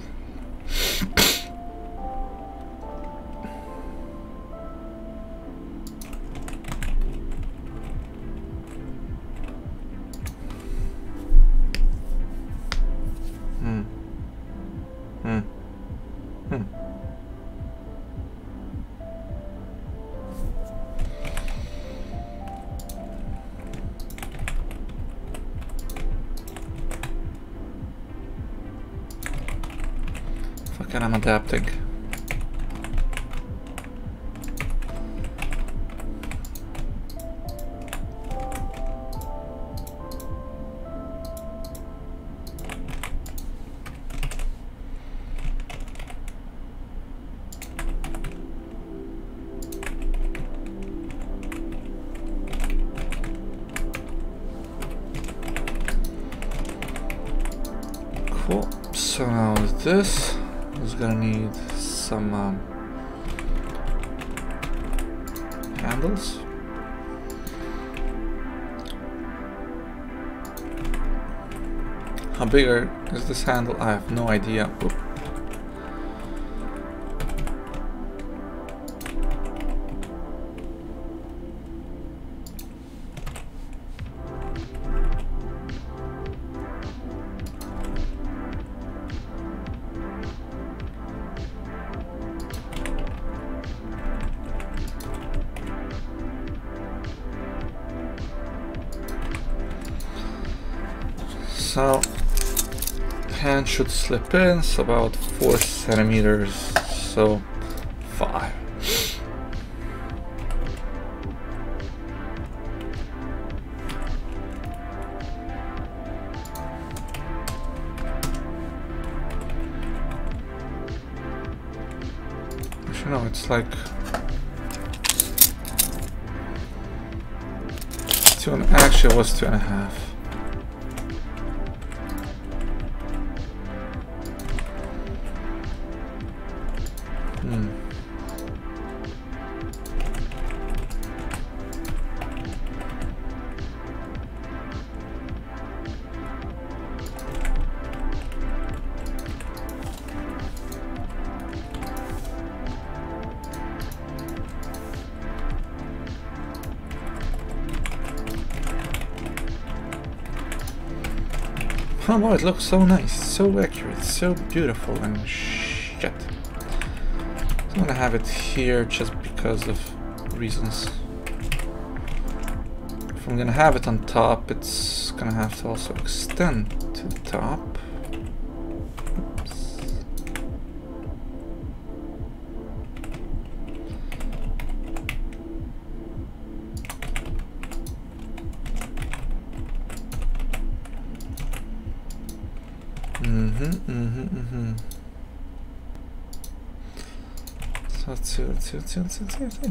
Hmm. Hmm. Hmm. Fucking, I'm adapting. Cool. So now this is gonna need some um, handles. How big are, is this handle? I have no idea. Oop. So hand should slip in, so about four centimeters, so five. Actually, no, it's like two and actually it was two and a half. Hmm. Oh wow, it looks so nice, so accurate, so beautiful, and shit. I'm gonna have it here just because of reasons. If I'm gonna have it on top, it's gonna have to also extend to the top. Oops. Mm-hmm, mm-hmm, mm-hmm. So let's see, let's see, let's see, let's see, let's see, let's see.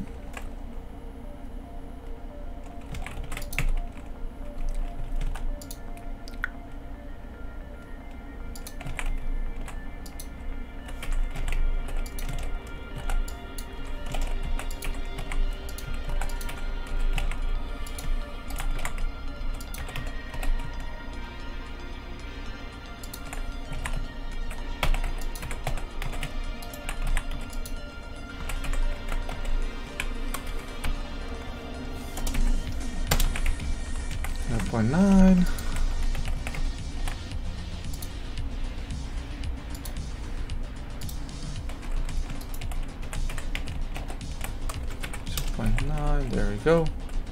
zero point nine. zero point nine, there we go.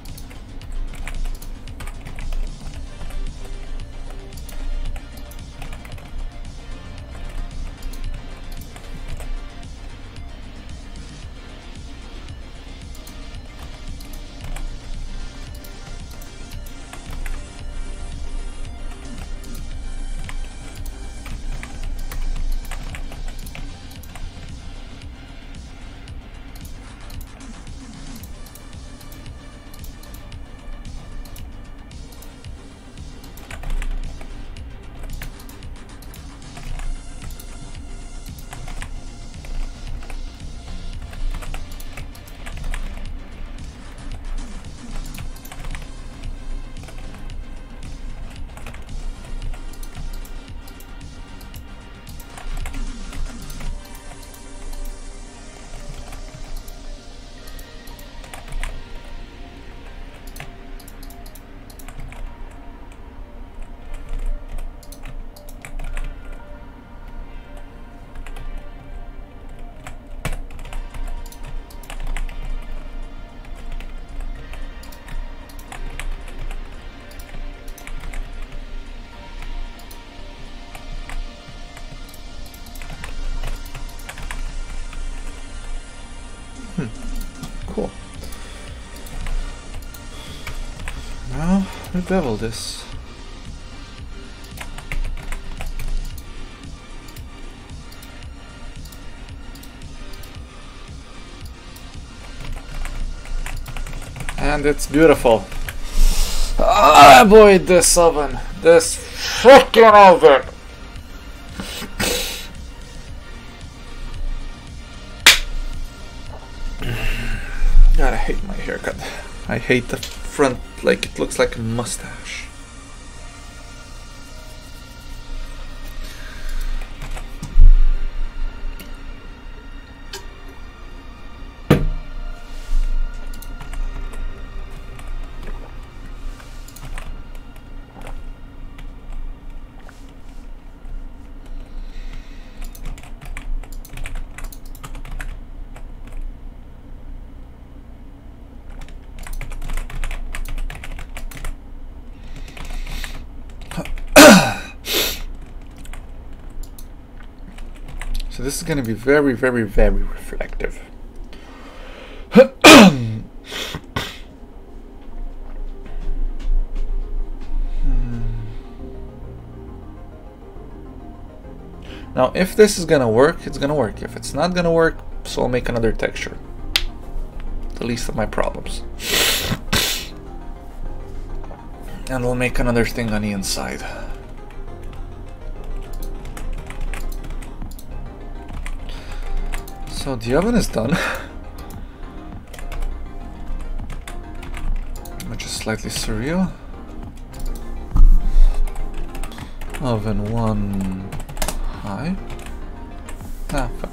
Hmm. Cool. Now we bevel this. And it's beautiful. Ah, boy, this oven. This freaking oven. God, I hate my haircut. I hate the front, like it looks like a mustache. So this is going to be very, very, very reflective. Now, if this is gonna work, it's gonna work. If it's not gonna work, so I'll make another texture. The least of my problems. And we'll make another thing on the inside. So the oven is done. Which is slightly surreal. Oven one high. Ah, fuck.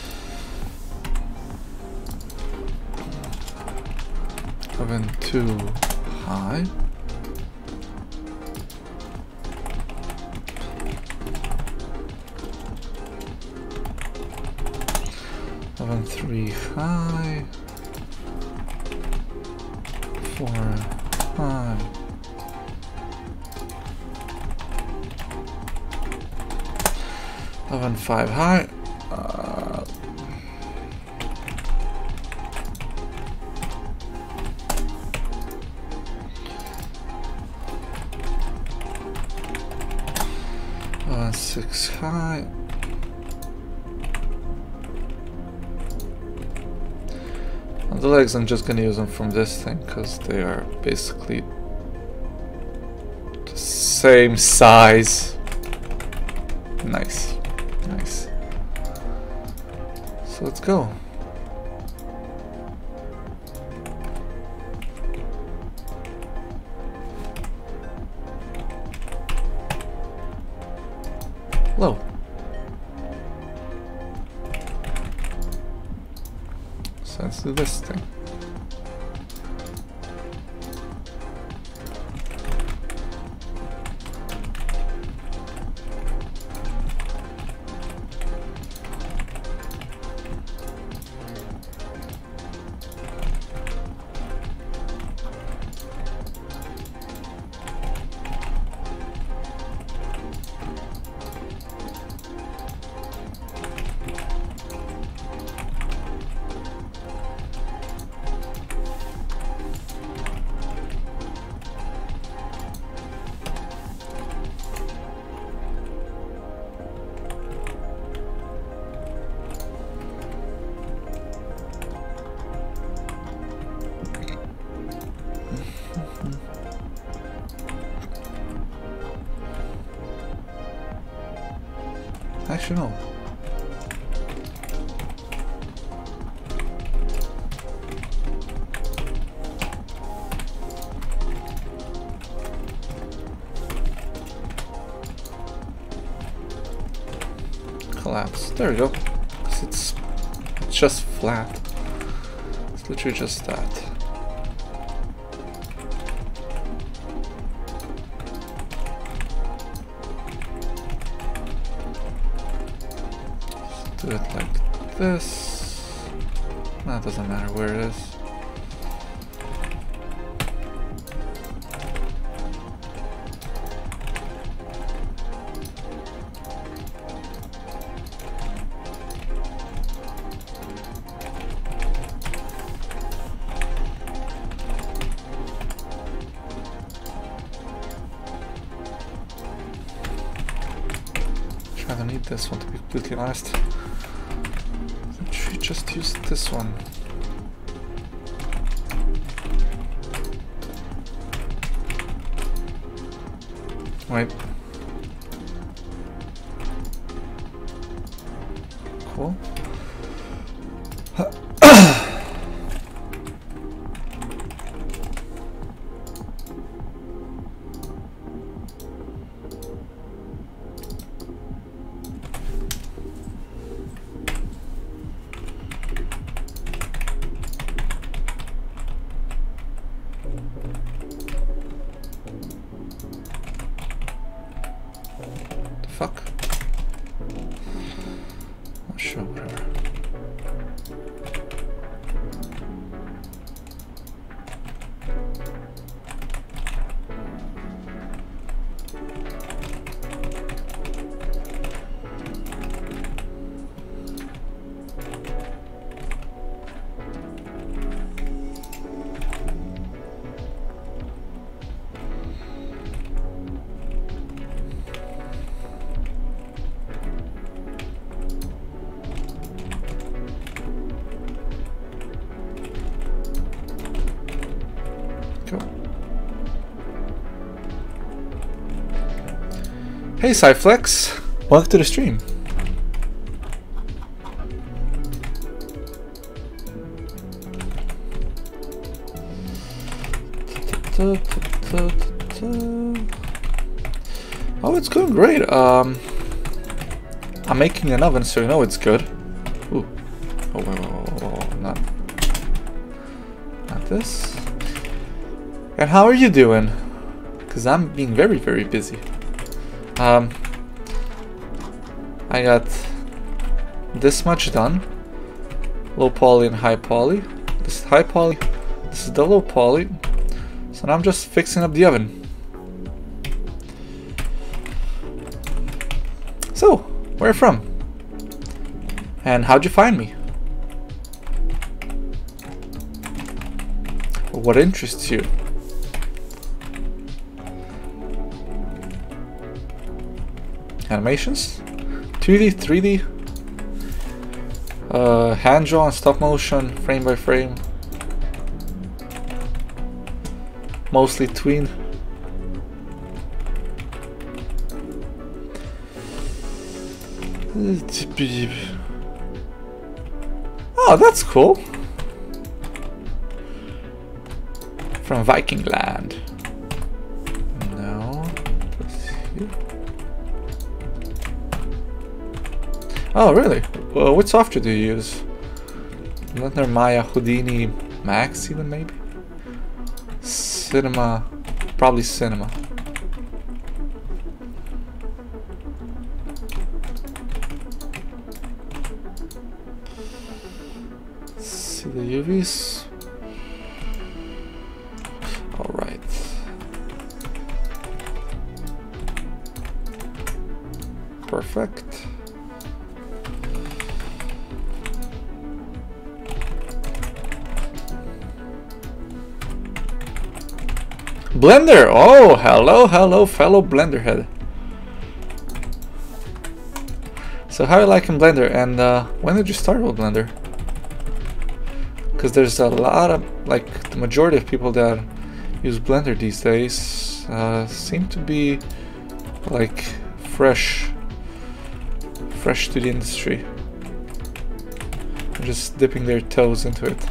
Oven two high. Oven three high. Four high. Oven five high. Uh, oven six high. And the legs, I'm just gonna use them from this thing because they are basically the same size. Nice. Nice. So let's go. Low. So let's do this thing. Actually, no. Collapse. There we go. It's, it's just flat. It's literally just that. Do it like this. No, it doesn't matter where it is. I don't need this one, to be completely honest. Should just use this one. Wait. Cool. Fuck. Not sure, whatever. Hey Cyflex, welcome to the stream. Oh, it's going great. Um, I'm making an oven, so you know it's good. Ooh. Oh, whoa, whoa, whoa, whoa. Not, not this. And how are you doing? Because I'm being very, very busy. Um, I got this much done. Low poly and high poly. This is high poly. This is the low poly. So now I'm just fixing up the oven. So, where from? And how'd you find me? What interests you? Animations? two D, three D? Uh, hand drawn, stop motion, frame by frame? Mostly tween. Oh, that's cool. From Viking land. No. Oh, really? Well, what software do you use? Blender, Maya, Houdini, Max even maybe? Cinema, probably Cinema. See the U Vs. All right. Perfect. Blender! Oh, hello, hello, fellow Blender head. So how are you liking Blender, and uh, when did you start with Blender? Because there's a lot of, like, the majority of people that use Blender these days uh, seem to be, like, fresh, fresh to the industry. They're just dipping their toes into it.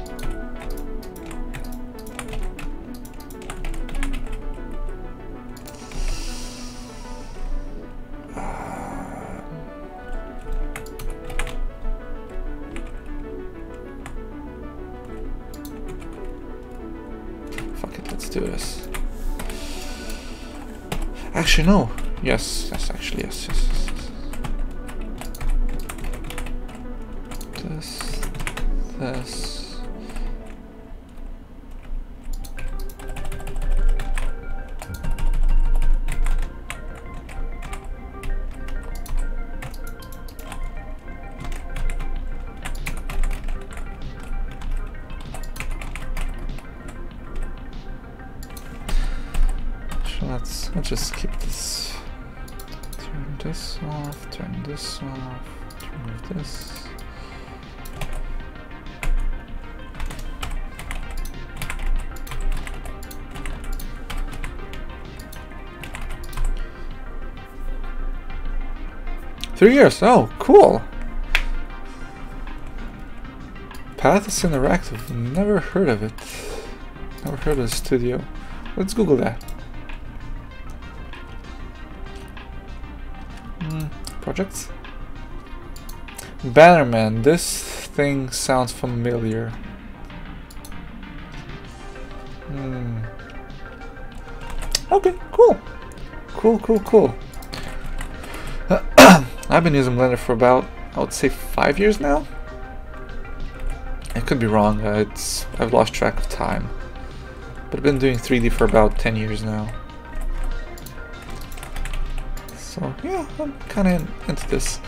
Actually, no. Yes, yes, actually, yes, yes, yes, yes. This, this. Let's, let's just keep this. Turn this off, turn this off, remove this. Three years, oh, cool. Pathos Interactive, never heard of it. Never heard of the studio. Let's Google that. Projects? Bannerman, this thing sounds familiar. Hmm. Okay, cool. Cool, cool, cool. I've been using Blender for about, I would say, five years now. I could be wrong, uh, it's I've lost track of time. But I've been doing three D for about ten years now. So yeah, I'm kind of into this.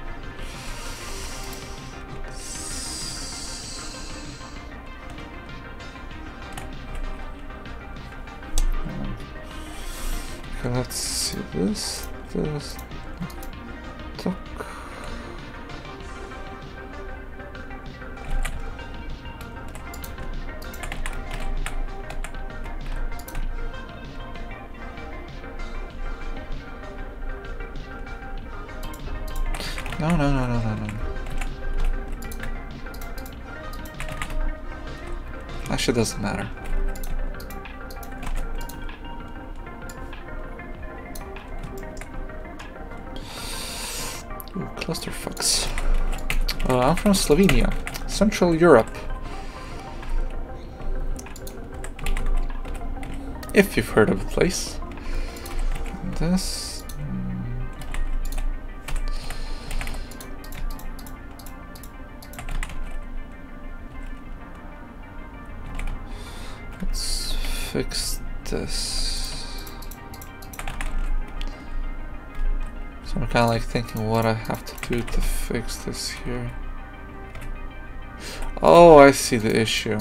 Um, okay, let's see this, this, tuck. No, no, no, no, no, no. Actually, doesn't matter. Ooh, clusterfucks. Uh, I'm from Slovenia, Central Europe. If you've heard of the place. This. Mm. Let's fix this. So I'm kind of like thinking what I have to do to fix this here. Oh, I see the issue.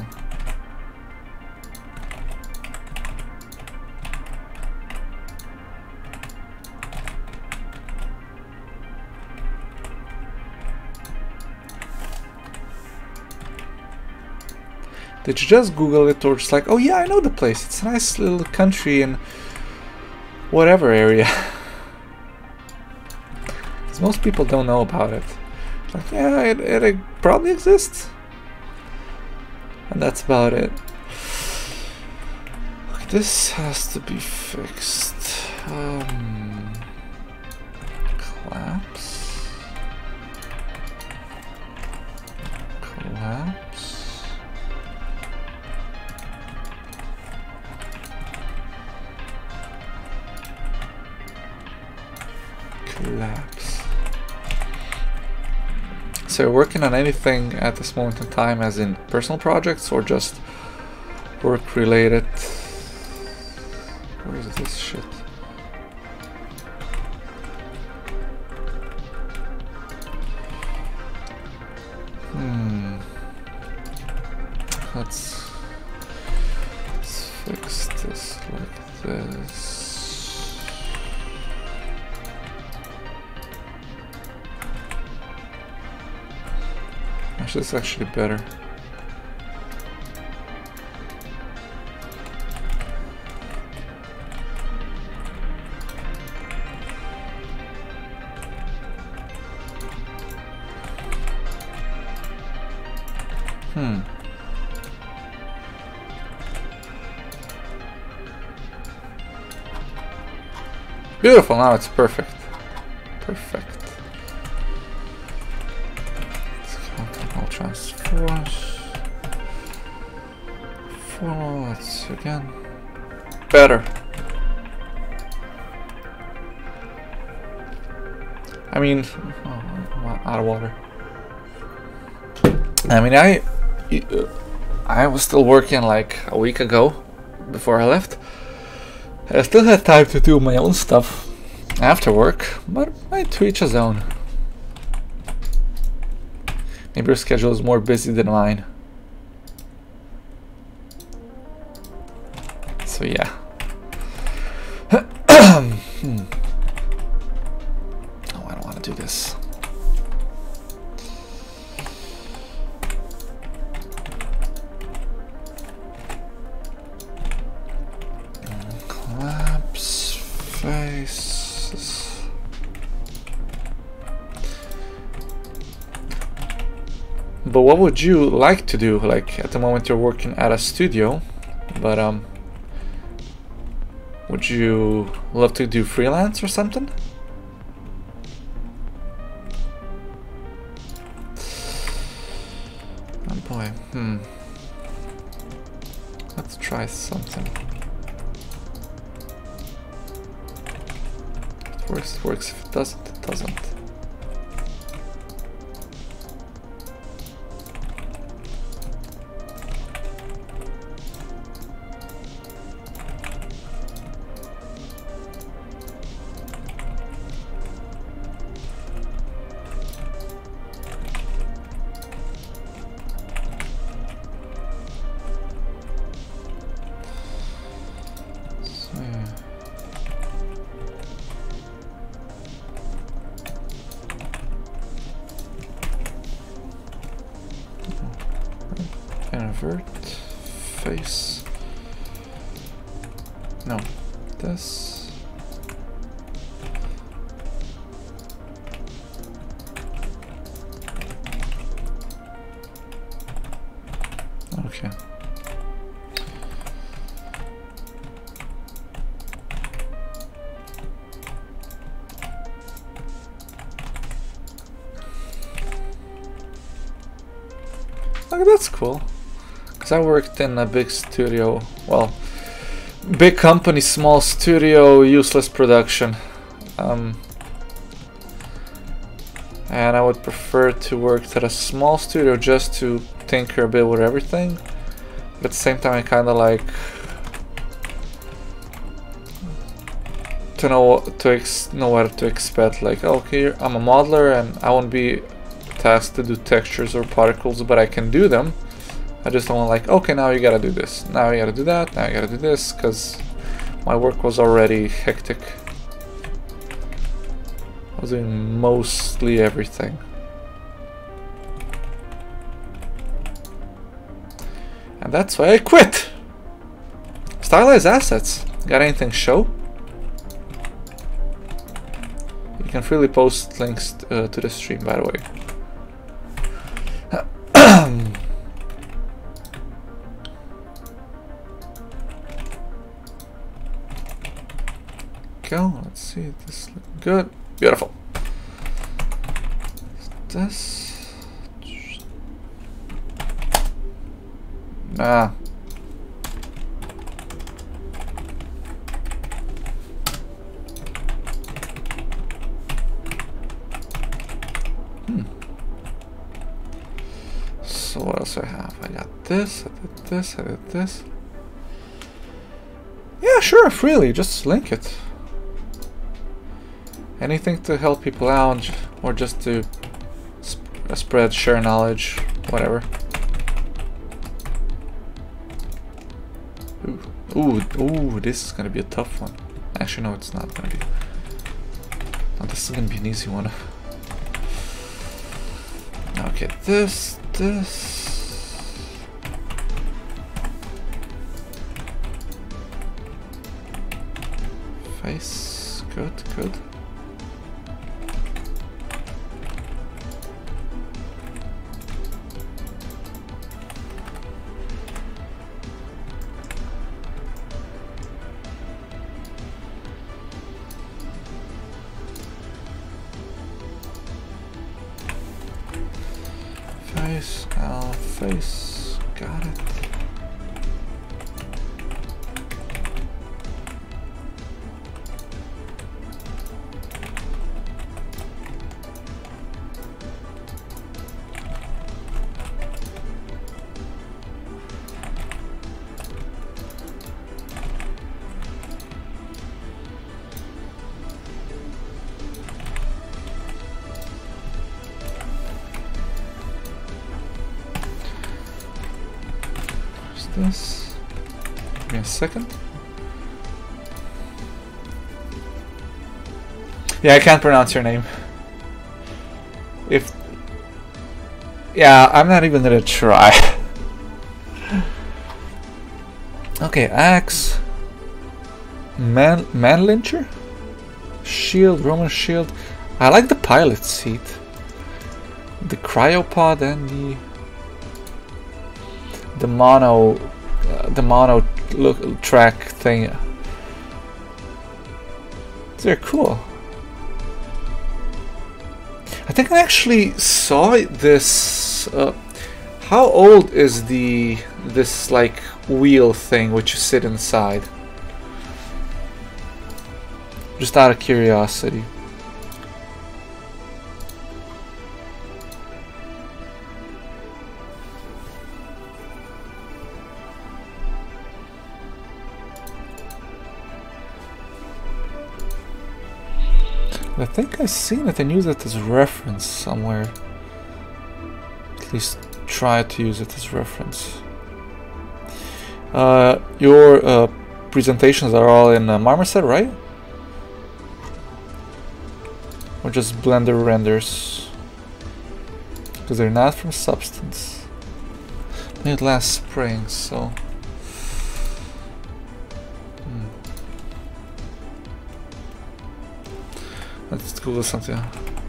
Did you just Google it, or just like, oh yeah, I know the place. It's a nice little country in whatever area. Because most people don't know about it. Like, yeah, it, it probably exists. And that's about it. Okay, this has to be fixed. Um, collapse. Collapse. Collapse. So you're working on anything at this moment in time, as in personal projects or just work related? Where is this shit? Hmm. Let's, let's fix this like this. This is actually better. Hmm. Beautiful, now it's perfect. Perfect. Transforms. Forwards again. Better. I mean, oh, out of water. I mean, I I was still working like a week ago before I left. I still had time to do my own stuff after work, but I to each his own. Maybe your schedule is more busy than mine. So yeah. hmm. Oh, I don't want to do this. Collapse faces. But what would you like to do? Like at the moment you're working at a studio, but um, would you love to do freelance or something? Oh boy, hmm. Let's try something. If it works, it works. If it doesn't, it doesn't. Invert face. No, this. Like, that's cool. Because I worked in a big studio, well, big company, small studio, useless production. Um, and I would prefer to work at a small studio just to tinker a bit with everything. But at the same time, I kind of like to know to ex know what to expect. Like, okay, I'm a modeler and I won't be tasked to do textures or particles, but I can do them. I just don't want, like, okay, now you gotta do this, now you gotta do that, now you gotta do this, because my work was already hectic. I was doing mostly everything. And that's why I quit! Stylized assets. Got anything show? You can freely post links uh, to the stream, by the way. Go, let's see, this looks good. Beautiful. This. Ah. Hmm. So what else do I have? I got this, I did this, I did this. Yeah, sure, freely, just link it. Anything to help people out, or just to sp spread, share knowledge, whatever. Ooh, ooh, ooh, this is gonna be a tough one. Actually, no, it's not gonna be. No, this is gonna be an easy one. Okay, this, this. Face, good, good. Face, L, face, got it. This. Give me a second. Yeah, I can't pronounce your name. If yeah, I'm not even gonna try. Okay, axe, man, man lyncher, shield, Roman shield. I like the pilot seat, the cryopod, and the. The mono, uh, the mono look track thing. They're cool. I think I actually saw this. Uh, how old is the this like wheel thing which you sit inside? Just out of curiosity. I think I've seen it and used it as reference somewhere. At least try to use it as reference. Uh, your uh, presentations are all in uh, Marmoset, right? Or just Blender renders? Because they're not from Substance. Made last spring, so... Let's Google something.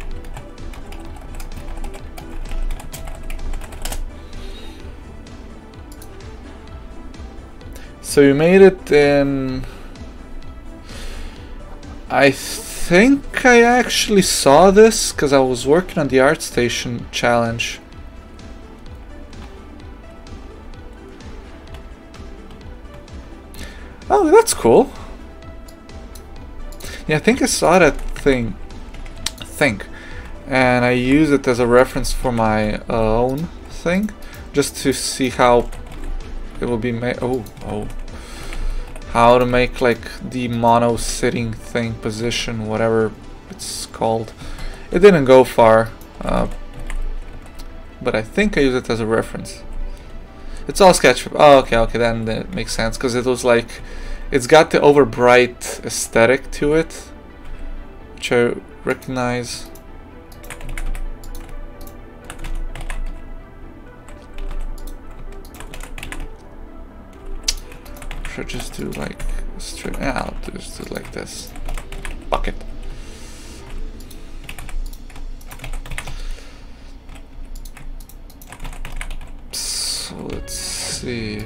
So you made it in... I think I actually saw this because I was working on the ArtStation challenge. Oh, that's cool. Yeah, I think I saw that thing. Think. And I use it as a reference for my uh, own thing, just to see how it will be made. Oh, oh. How to make like the mono sitting thing position, whatever it's called. It didn't go far, uh, but I think I use it as a reference. It's all Sketchfab. Oh, okay, okay, then, then it makes sense, because it was like, it's got the over bright aesthetic to it, which I recognize. Should just do like straight. Yeah, I'll just do it like this. Bucket. So let's see.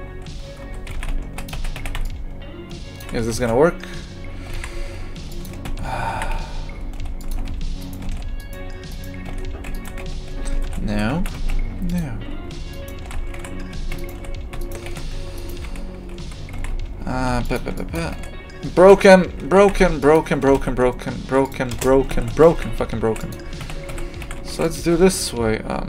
Is this gonna work? No. No. Uh, ba -ba -ba -ba. Broken, broken, broken, broken, broken, broken, broken, broken, fucking broken. So let's do this way. Um.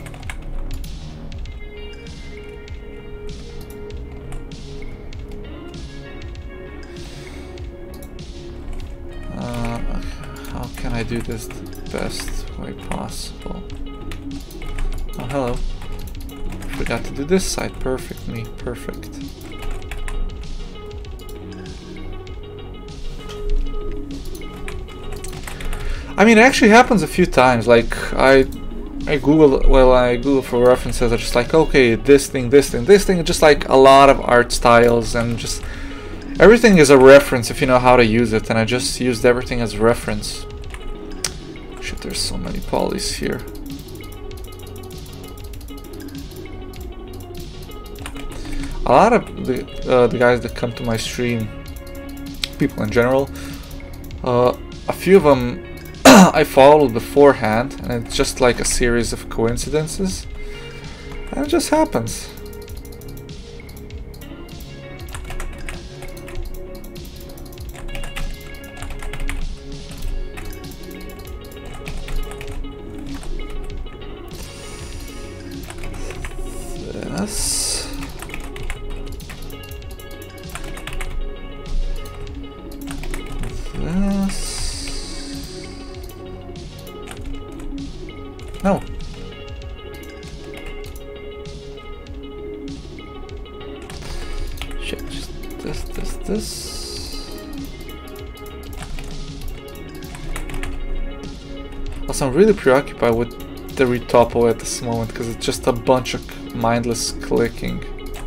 Uh, how can I do this the best way possible? Oh, hello. Forgot to do this side. Perfect, me. Perfect. I mean, it actually happens a few times. Like I, I Google. Well, I Google for references. I'm just like, okay, this thing, this thing, this thing. Just like a lot of art styles, and just everything is a reference if you know how to use it. And I just used everything as reference. Shit, there's so many polys here. A lot of the uh, the guys that come to my stream, people in general, uh, a few of them. I followed beforehand, and it's just like a series of coincidences, and it just happens. This. This. No. Shit, just this, this, this. Also, I'm really preoccupied with the retopo at this moment because it's just a bunch of mindless clicking.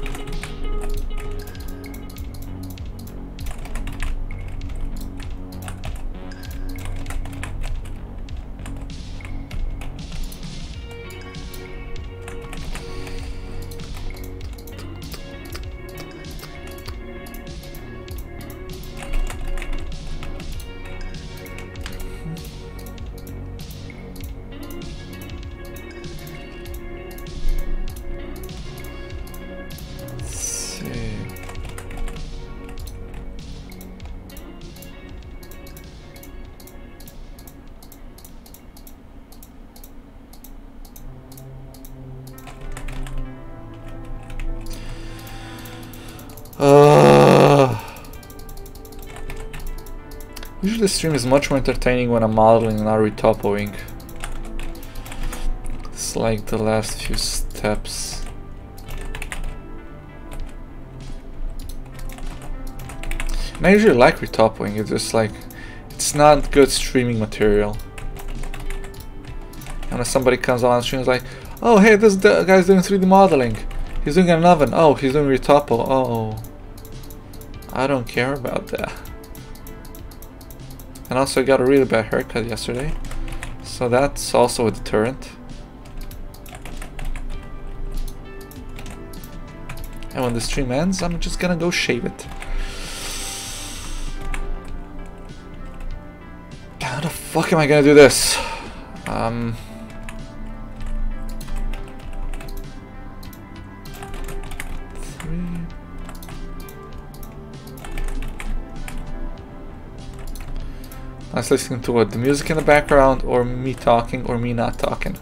Uh, usually the stream is much more entertaining when I'm modeling and not retopoing. It's like the last few steps. And I usually like retopoing, it's just like, it's not good streaming material. And when somebody comes on stream, it's like, oh hey, this guy's doing three D modeling. He's doing an oven. Oh, he's doing retopo. Oh. I don't care about that. And also I got a really bad haircut yesterday, so that's also a deterrent. And when the stream ends, I'm just gonna go shave it. How the fuck am I gonna do this? Um... I was listening to what? The music in the background, or me talking, or me not talking?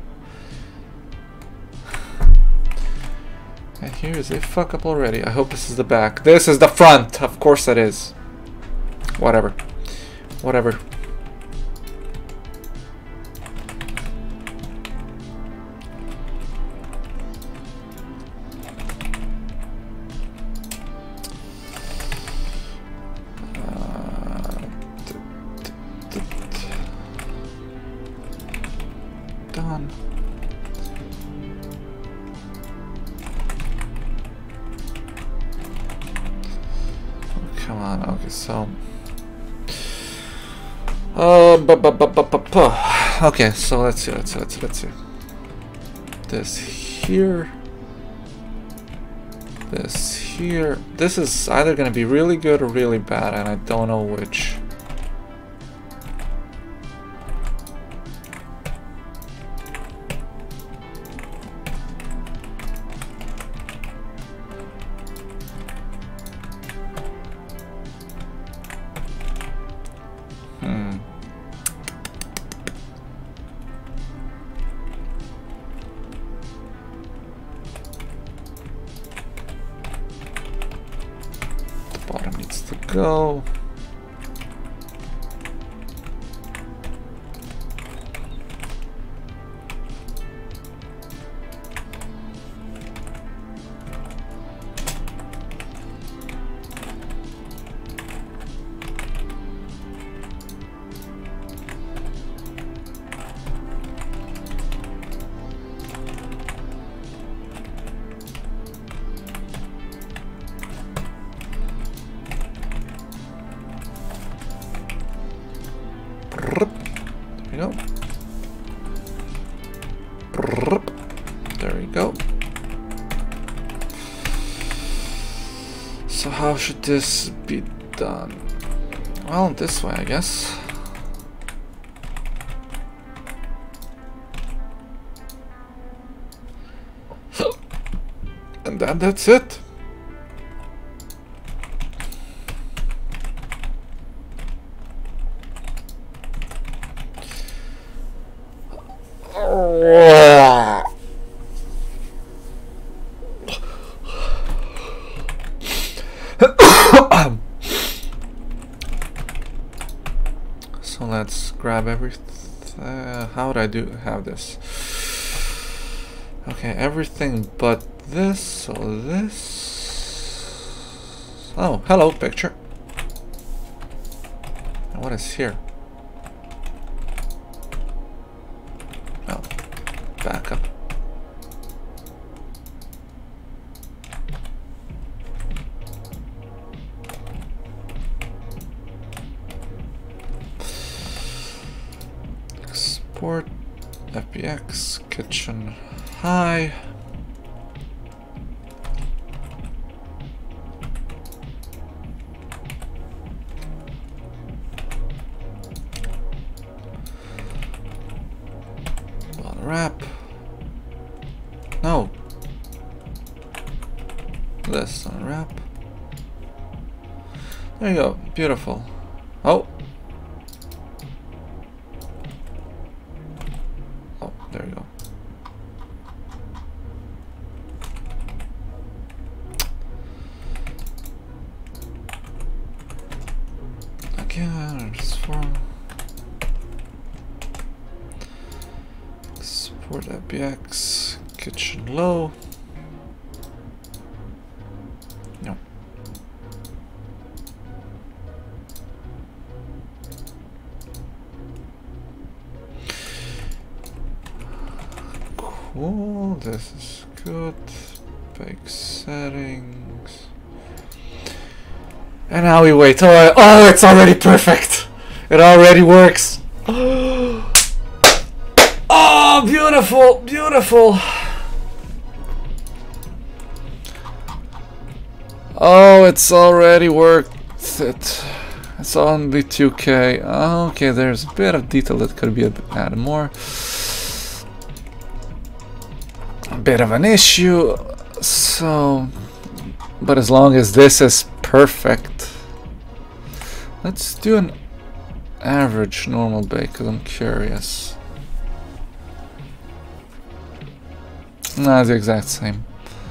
And here is a fuck up already. I hope this is the back. This is the front! Of course it is. Whatever. Whatever. Done. Come on, okay, so uh, bu bu bu bu bu bu. Okay, so let's see, let's see, let's see, let's see. This here, this here. This is either gonna be really good or really bad, and I don't know which. Bottom needs to go. There we go. There we go. So how should this be done? Well, this way, I guess. And then that's it. So let's grab everything. Uh, how would I do have this? Okay, everything but this. So this. Oh, hello, picture. And what is here? Oh, back up. Export F B X kitchen high. Unwrap. No. This unwrap. There you go. Beautiful. Oh. Oh, there you go. Again, transform. Export F B X kitchen low. No. Cool, this is good. Bake settings. And now we wait. Oh, oh, it's already perfect. It already works. Oh, beautiful, beautiful. Oh, it's already worked it. It's only two K. Okay, there's a bit of detail that could be added more. A bit of an issue. So, but as long as this is perfect, let's do an average normal bait? Because I'm curious. No, it's the exact same.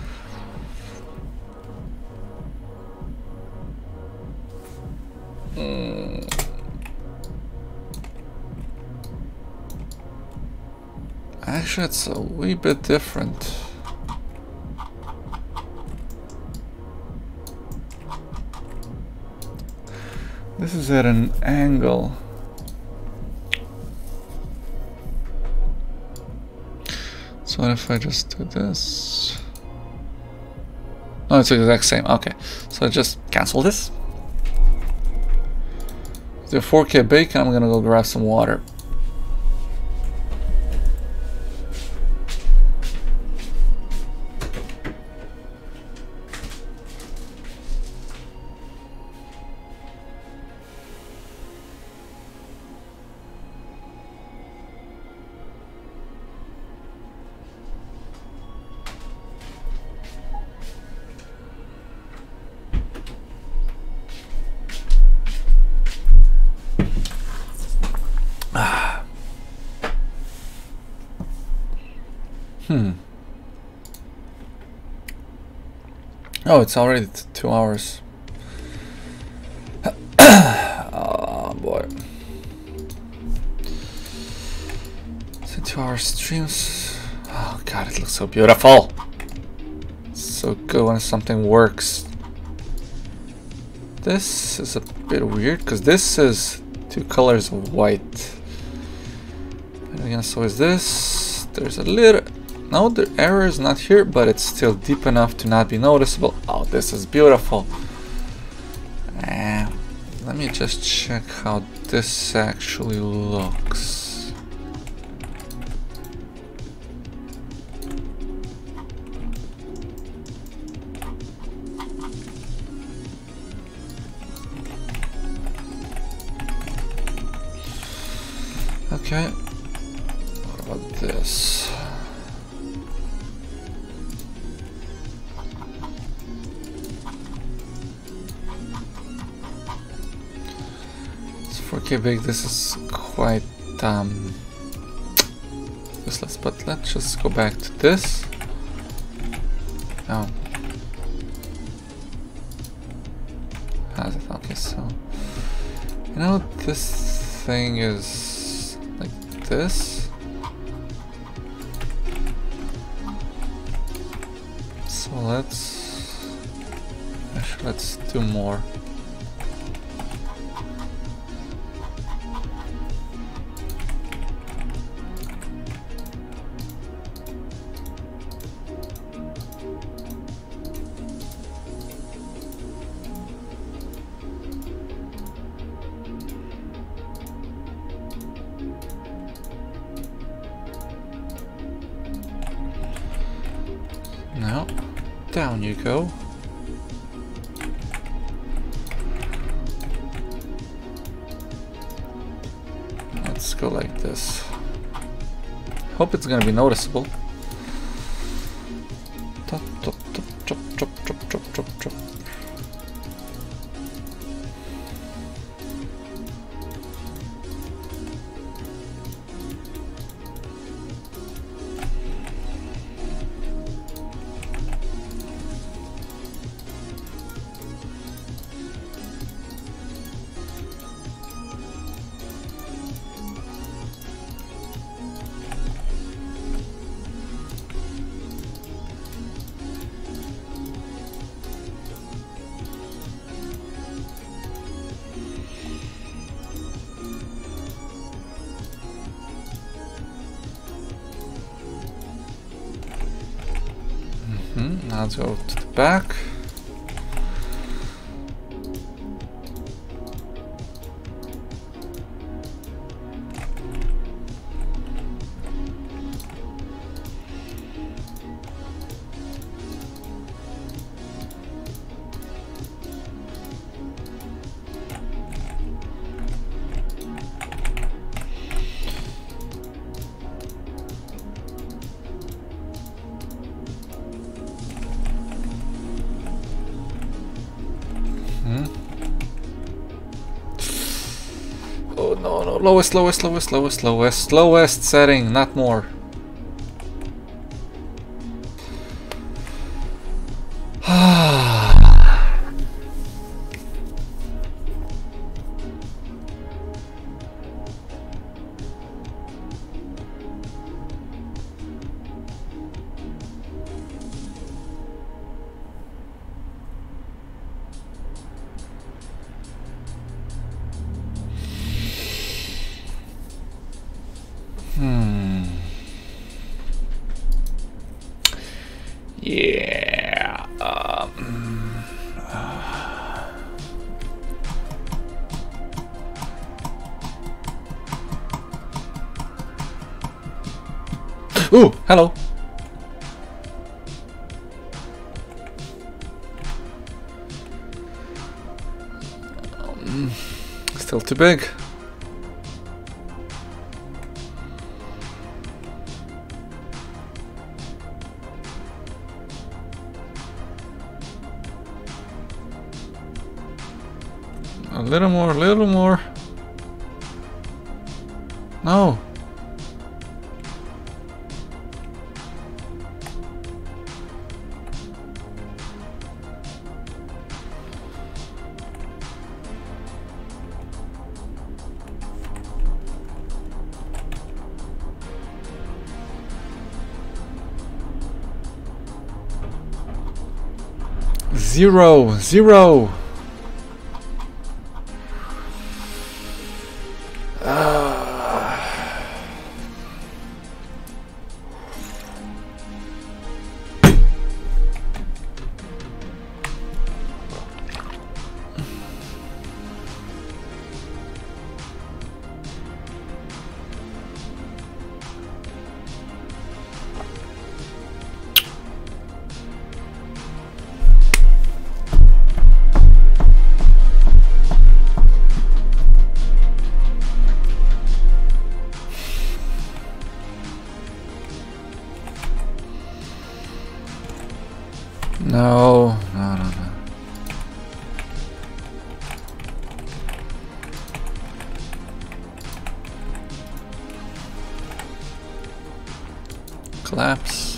Mm. Actually, it's a wee bit different. This is at an angle. So what if I just do this? No, it's the exact same. Okay, so I just cancel this. Do four K bacon. I'm gonna go grab some water. Hmm. Oh, it's already t two hours. Oh boy. Is it two hour streams? Oh god, it looks so beautiful. It's so good when something works. This is a bit weird because this is two colors of white. And again, so is this. There's a little. No, the error is not here, but it's still deep enough to not be noticeable. Oh, this is beautiful. Uh, let me just check how this actually looks. Okay. What about this? four K big, this is quite um, useless, but let's just go back to this. Oh. How's it? Okay, so you know this thing is like this. So let's actually let's do more. Now, down you go. Let's go like this. Hope it's gonna be noticeable. Chop, chop, chop, chop, chop, chop, chop, chop, chop. Mm-hmm. Now let's go to the back. Oh no, no, lowest, lowest, lowest, lowest, lowest, lowest setting, not more. Hmm. Yeah. Um. Uh. Ooh, hello. Um, still too big. A little more, a little more. No. Zero, zero. No, no, no, no. Collapse.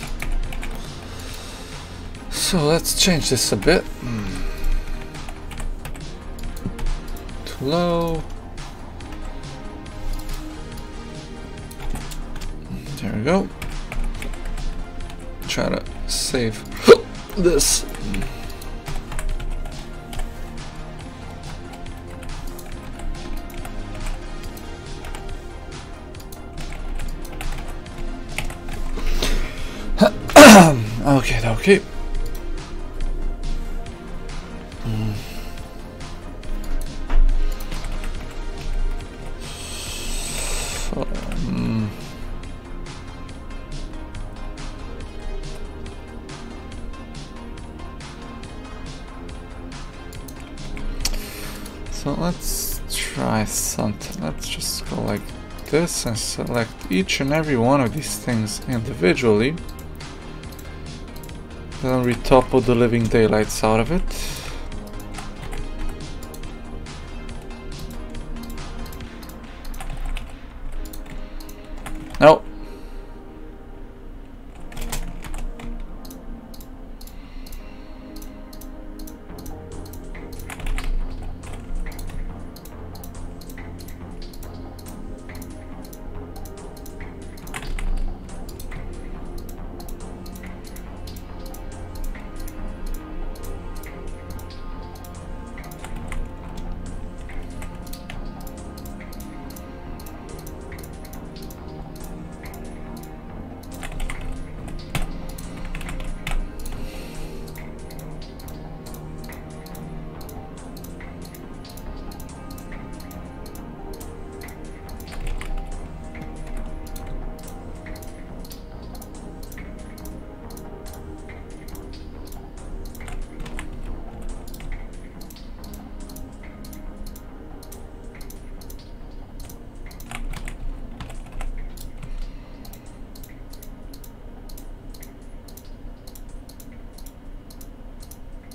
So let's change this a bit. Mm. Too low. There we go. Try to save this. Okay, okay. Mm. So, um, so let's try something. Let's just go like this and select each and every one of these things individually. Then retopple the living daylights out of it. No.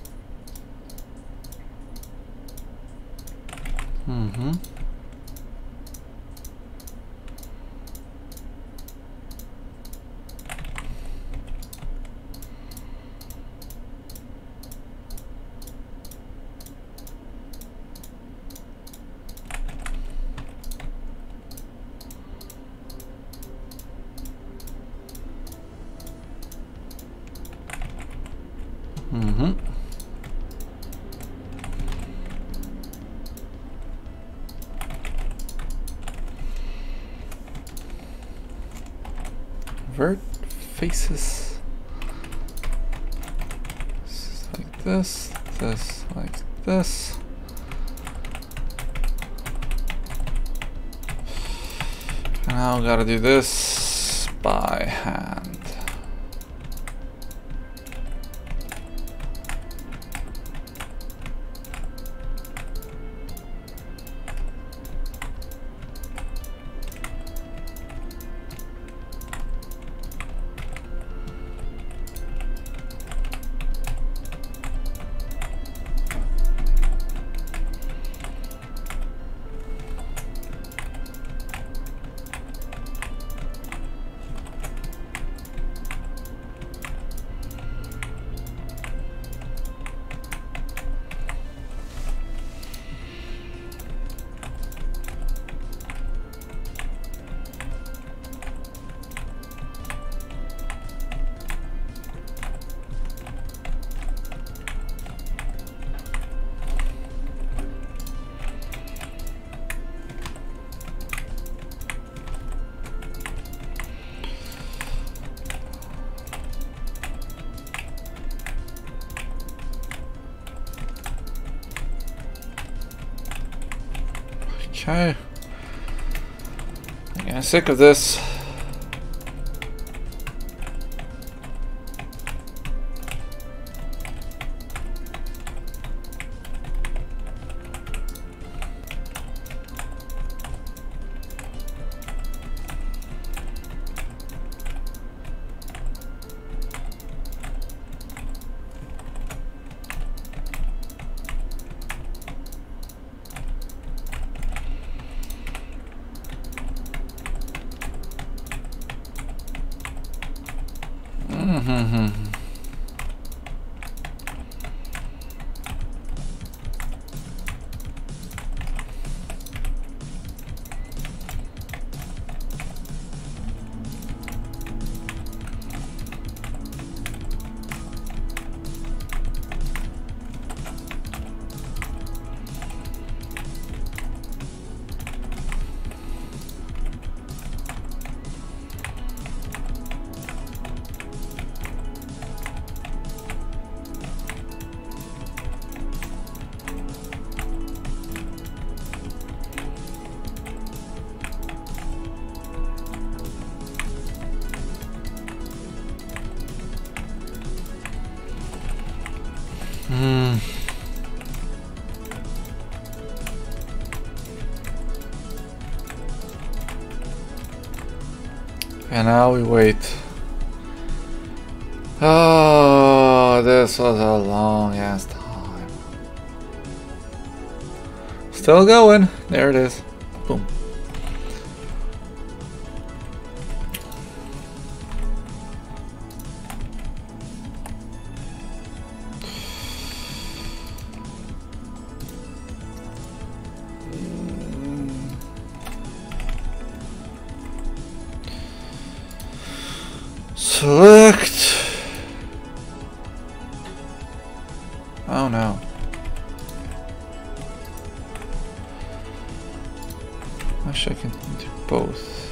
Mm-hmm. invert faces. This like this, this like this. And now gotta do this by hand. Okay. I'm getting sick of this. Mm-hmm. Hmm. And now we wait. Oh, this was a long ass time. Still going. There it is. Boom. Select. Oh no. Wish I can do both.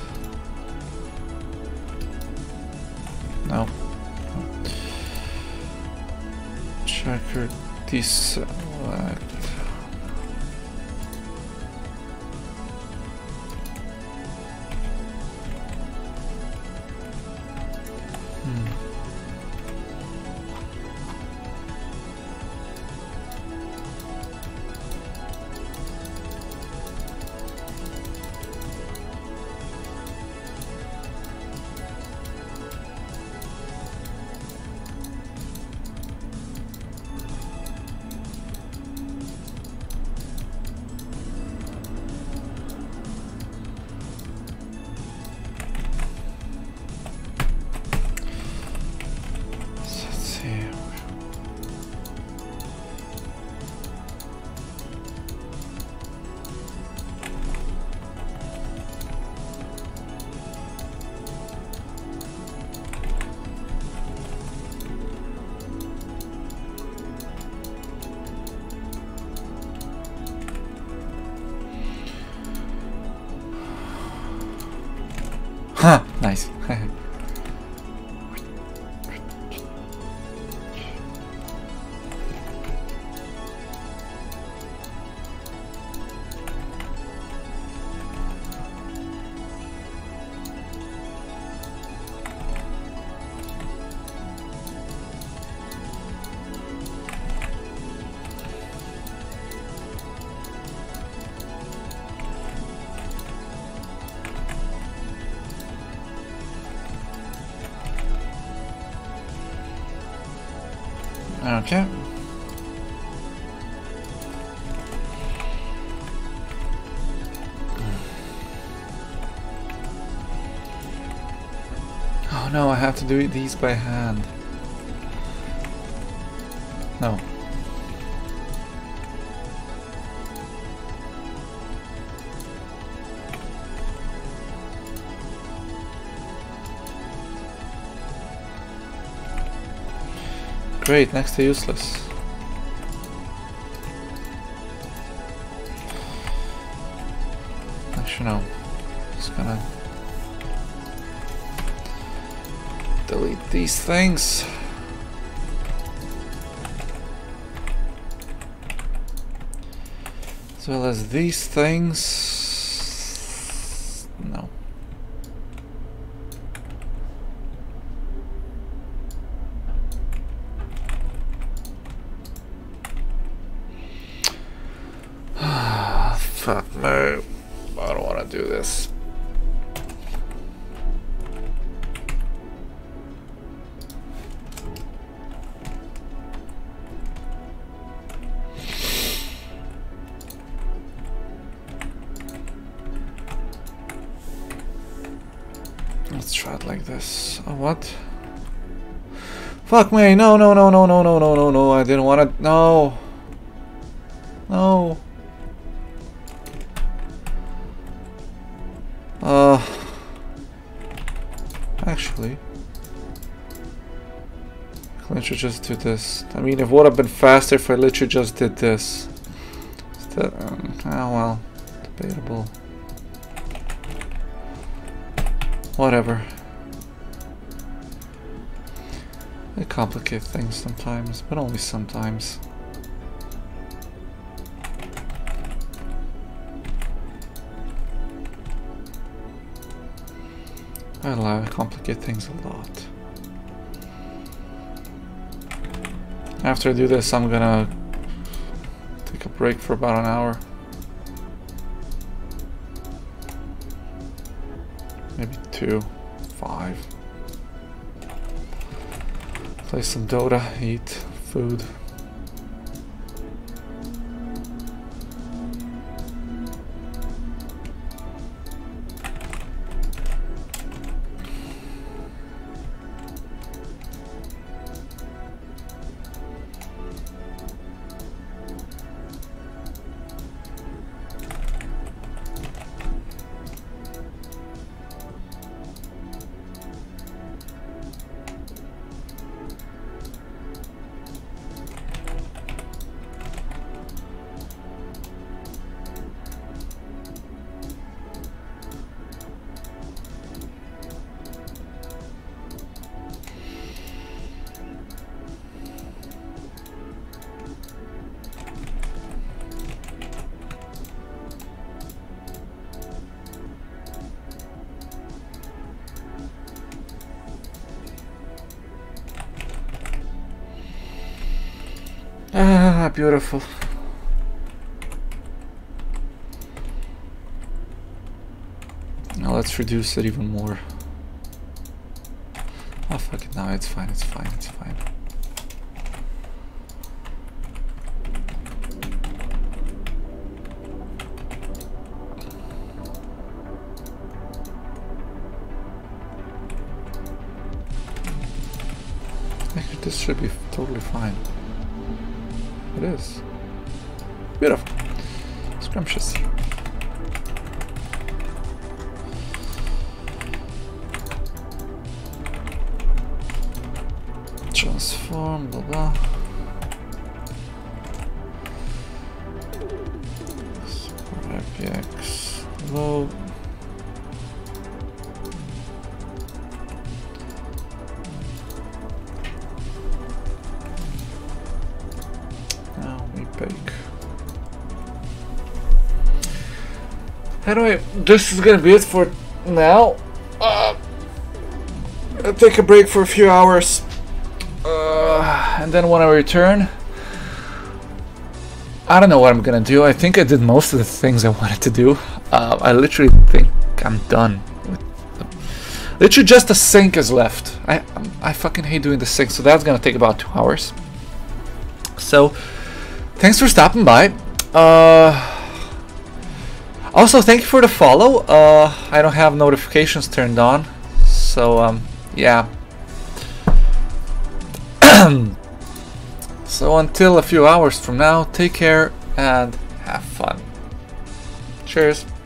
No. Checker deselect. Huh, nice. Okay. Oh no, I have to do these by hand. No. Great, next to useless. Actually no. Just gonna delete these things. As well as these things. No. Fuck no. I don't want to do this. Let's try it like this. Oh, what? Fuck me! No, no, no, no, no, no, no, no, no! I didn't want to. No. No. Uh. Actually, I literally just do this. I mean, it would have been faster if I literally just did this. That, um, oh well, debatable. Whatever. They complicate things sometimes, but only sometimes. I allow I complicate things a lot. After I do this, I'm gonna take a break for about an hour. Maybe two, five. Play some Dota, eat food. Ah, beautiful. Now let's reduce it even more. Oh fuck it, no, it's fine, it's fine, it's fine. Actually, this should be totally fine. It is. Beautiful. Scrumptious. Transform, blah blah. R P X low. Anyway, this is gonna be it for now. Uh, I'll take a break for a few hours, uh, and then when I return, I don't know what I'm gonna do. I think I did most of the things I wanted to do. Uh, I literally think I'm done with them. Literally, just the sync is left. I I fucking hate doing the sync, so that's gonna take about two hours. So thanks for stopping by. Uh, also, thank you for the follow. Uh, I don't have notifications turned on, so um, yeah. So until a few hours from now, take care and have fun. Cheers.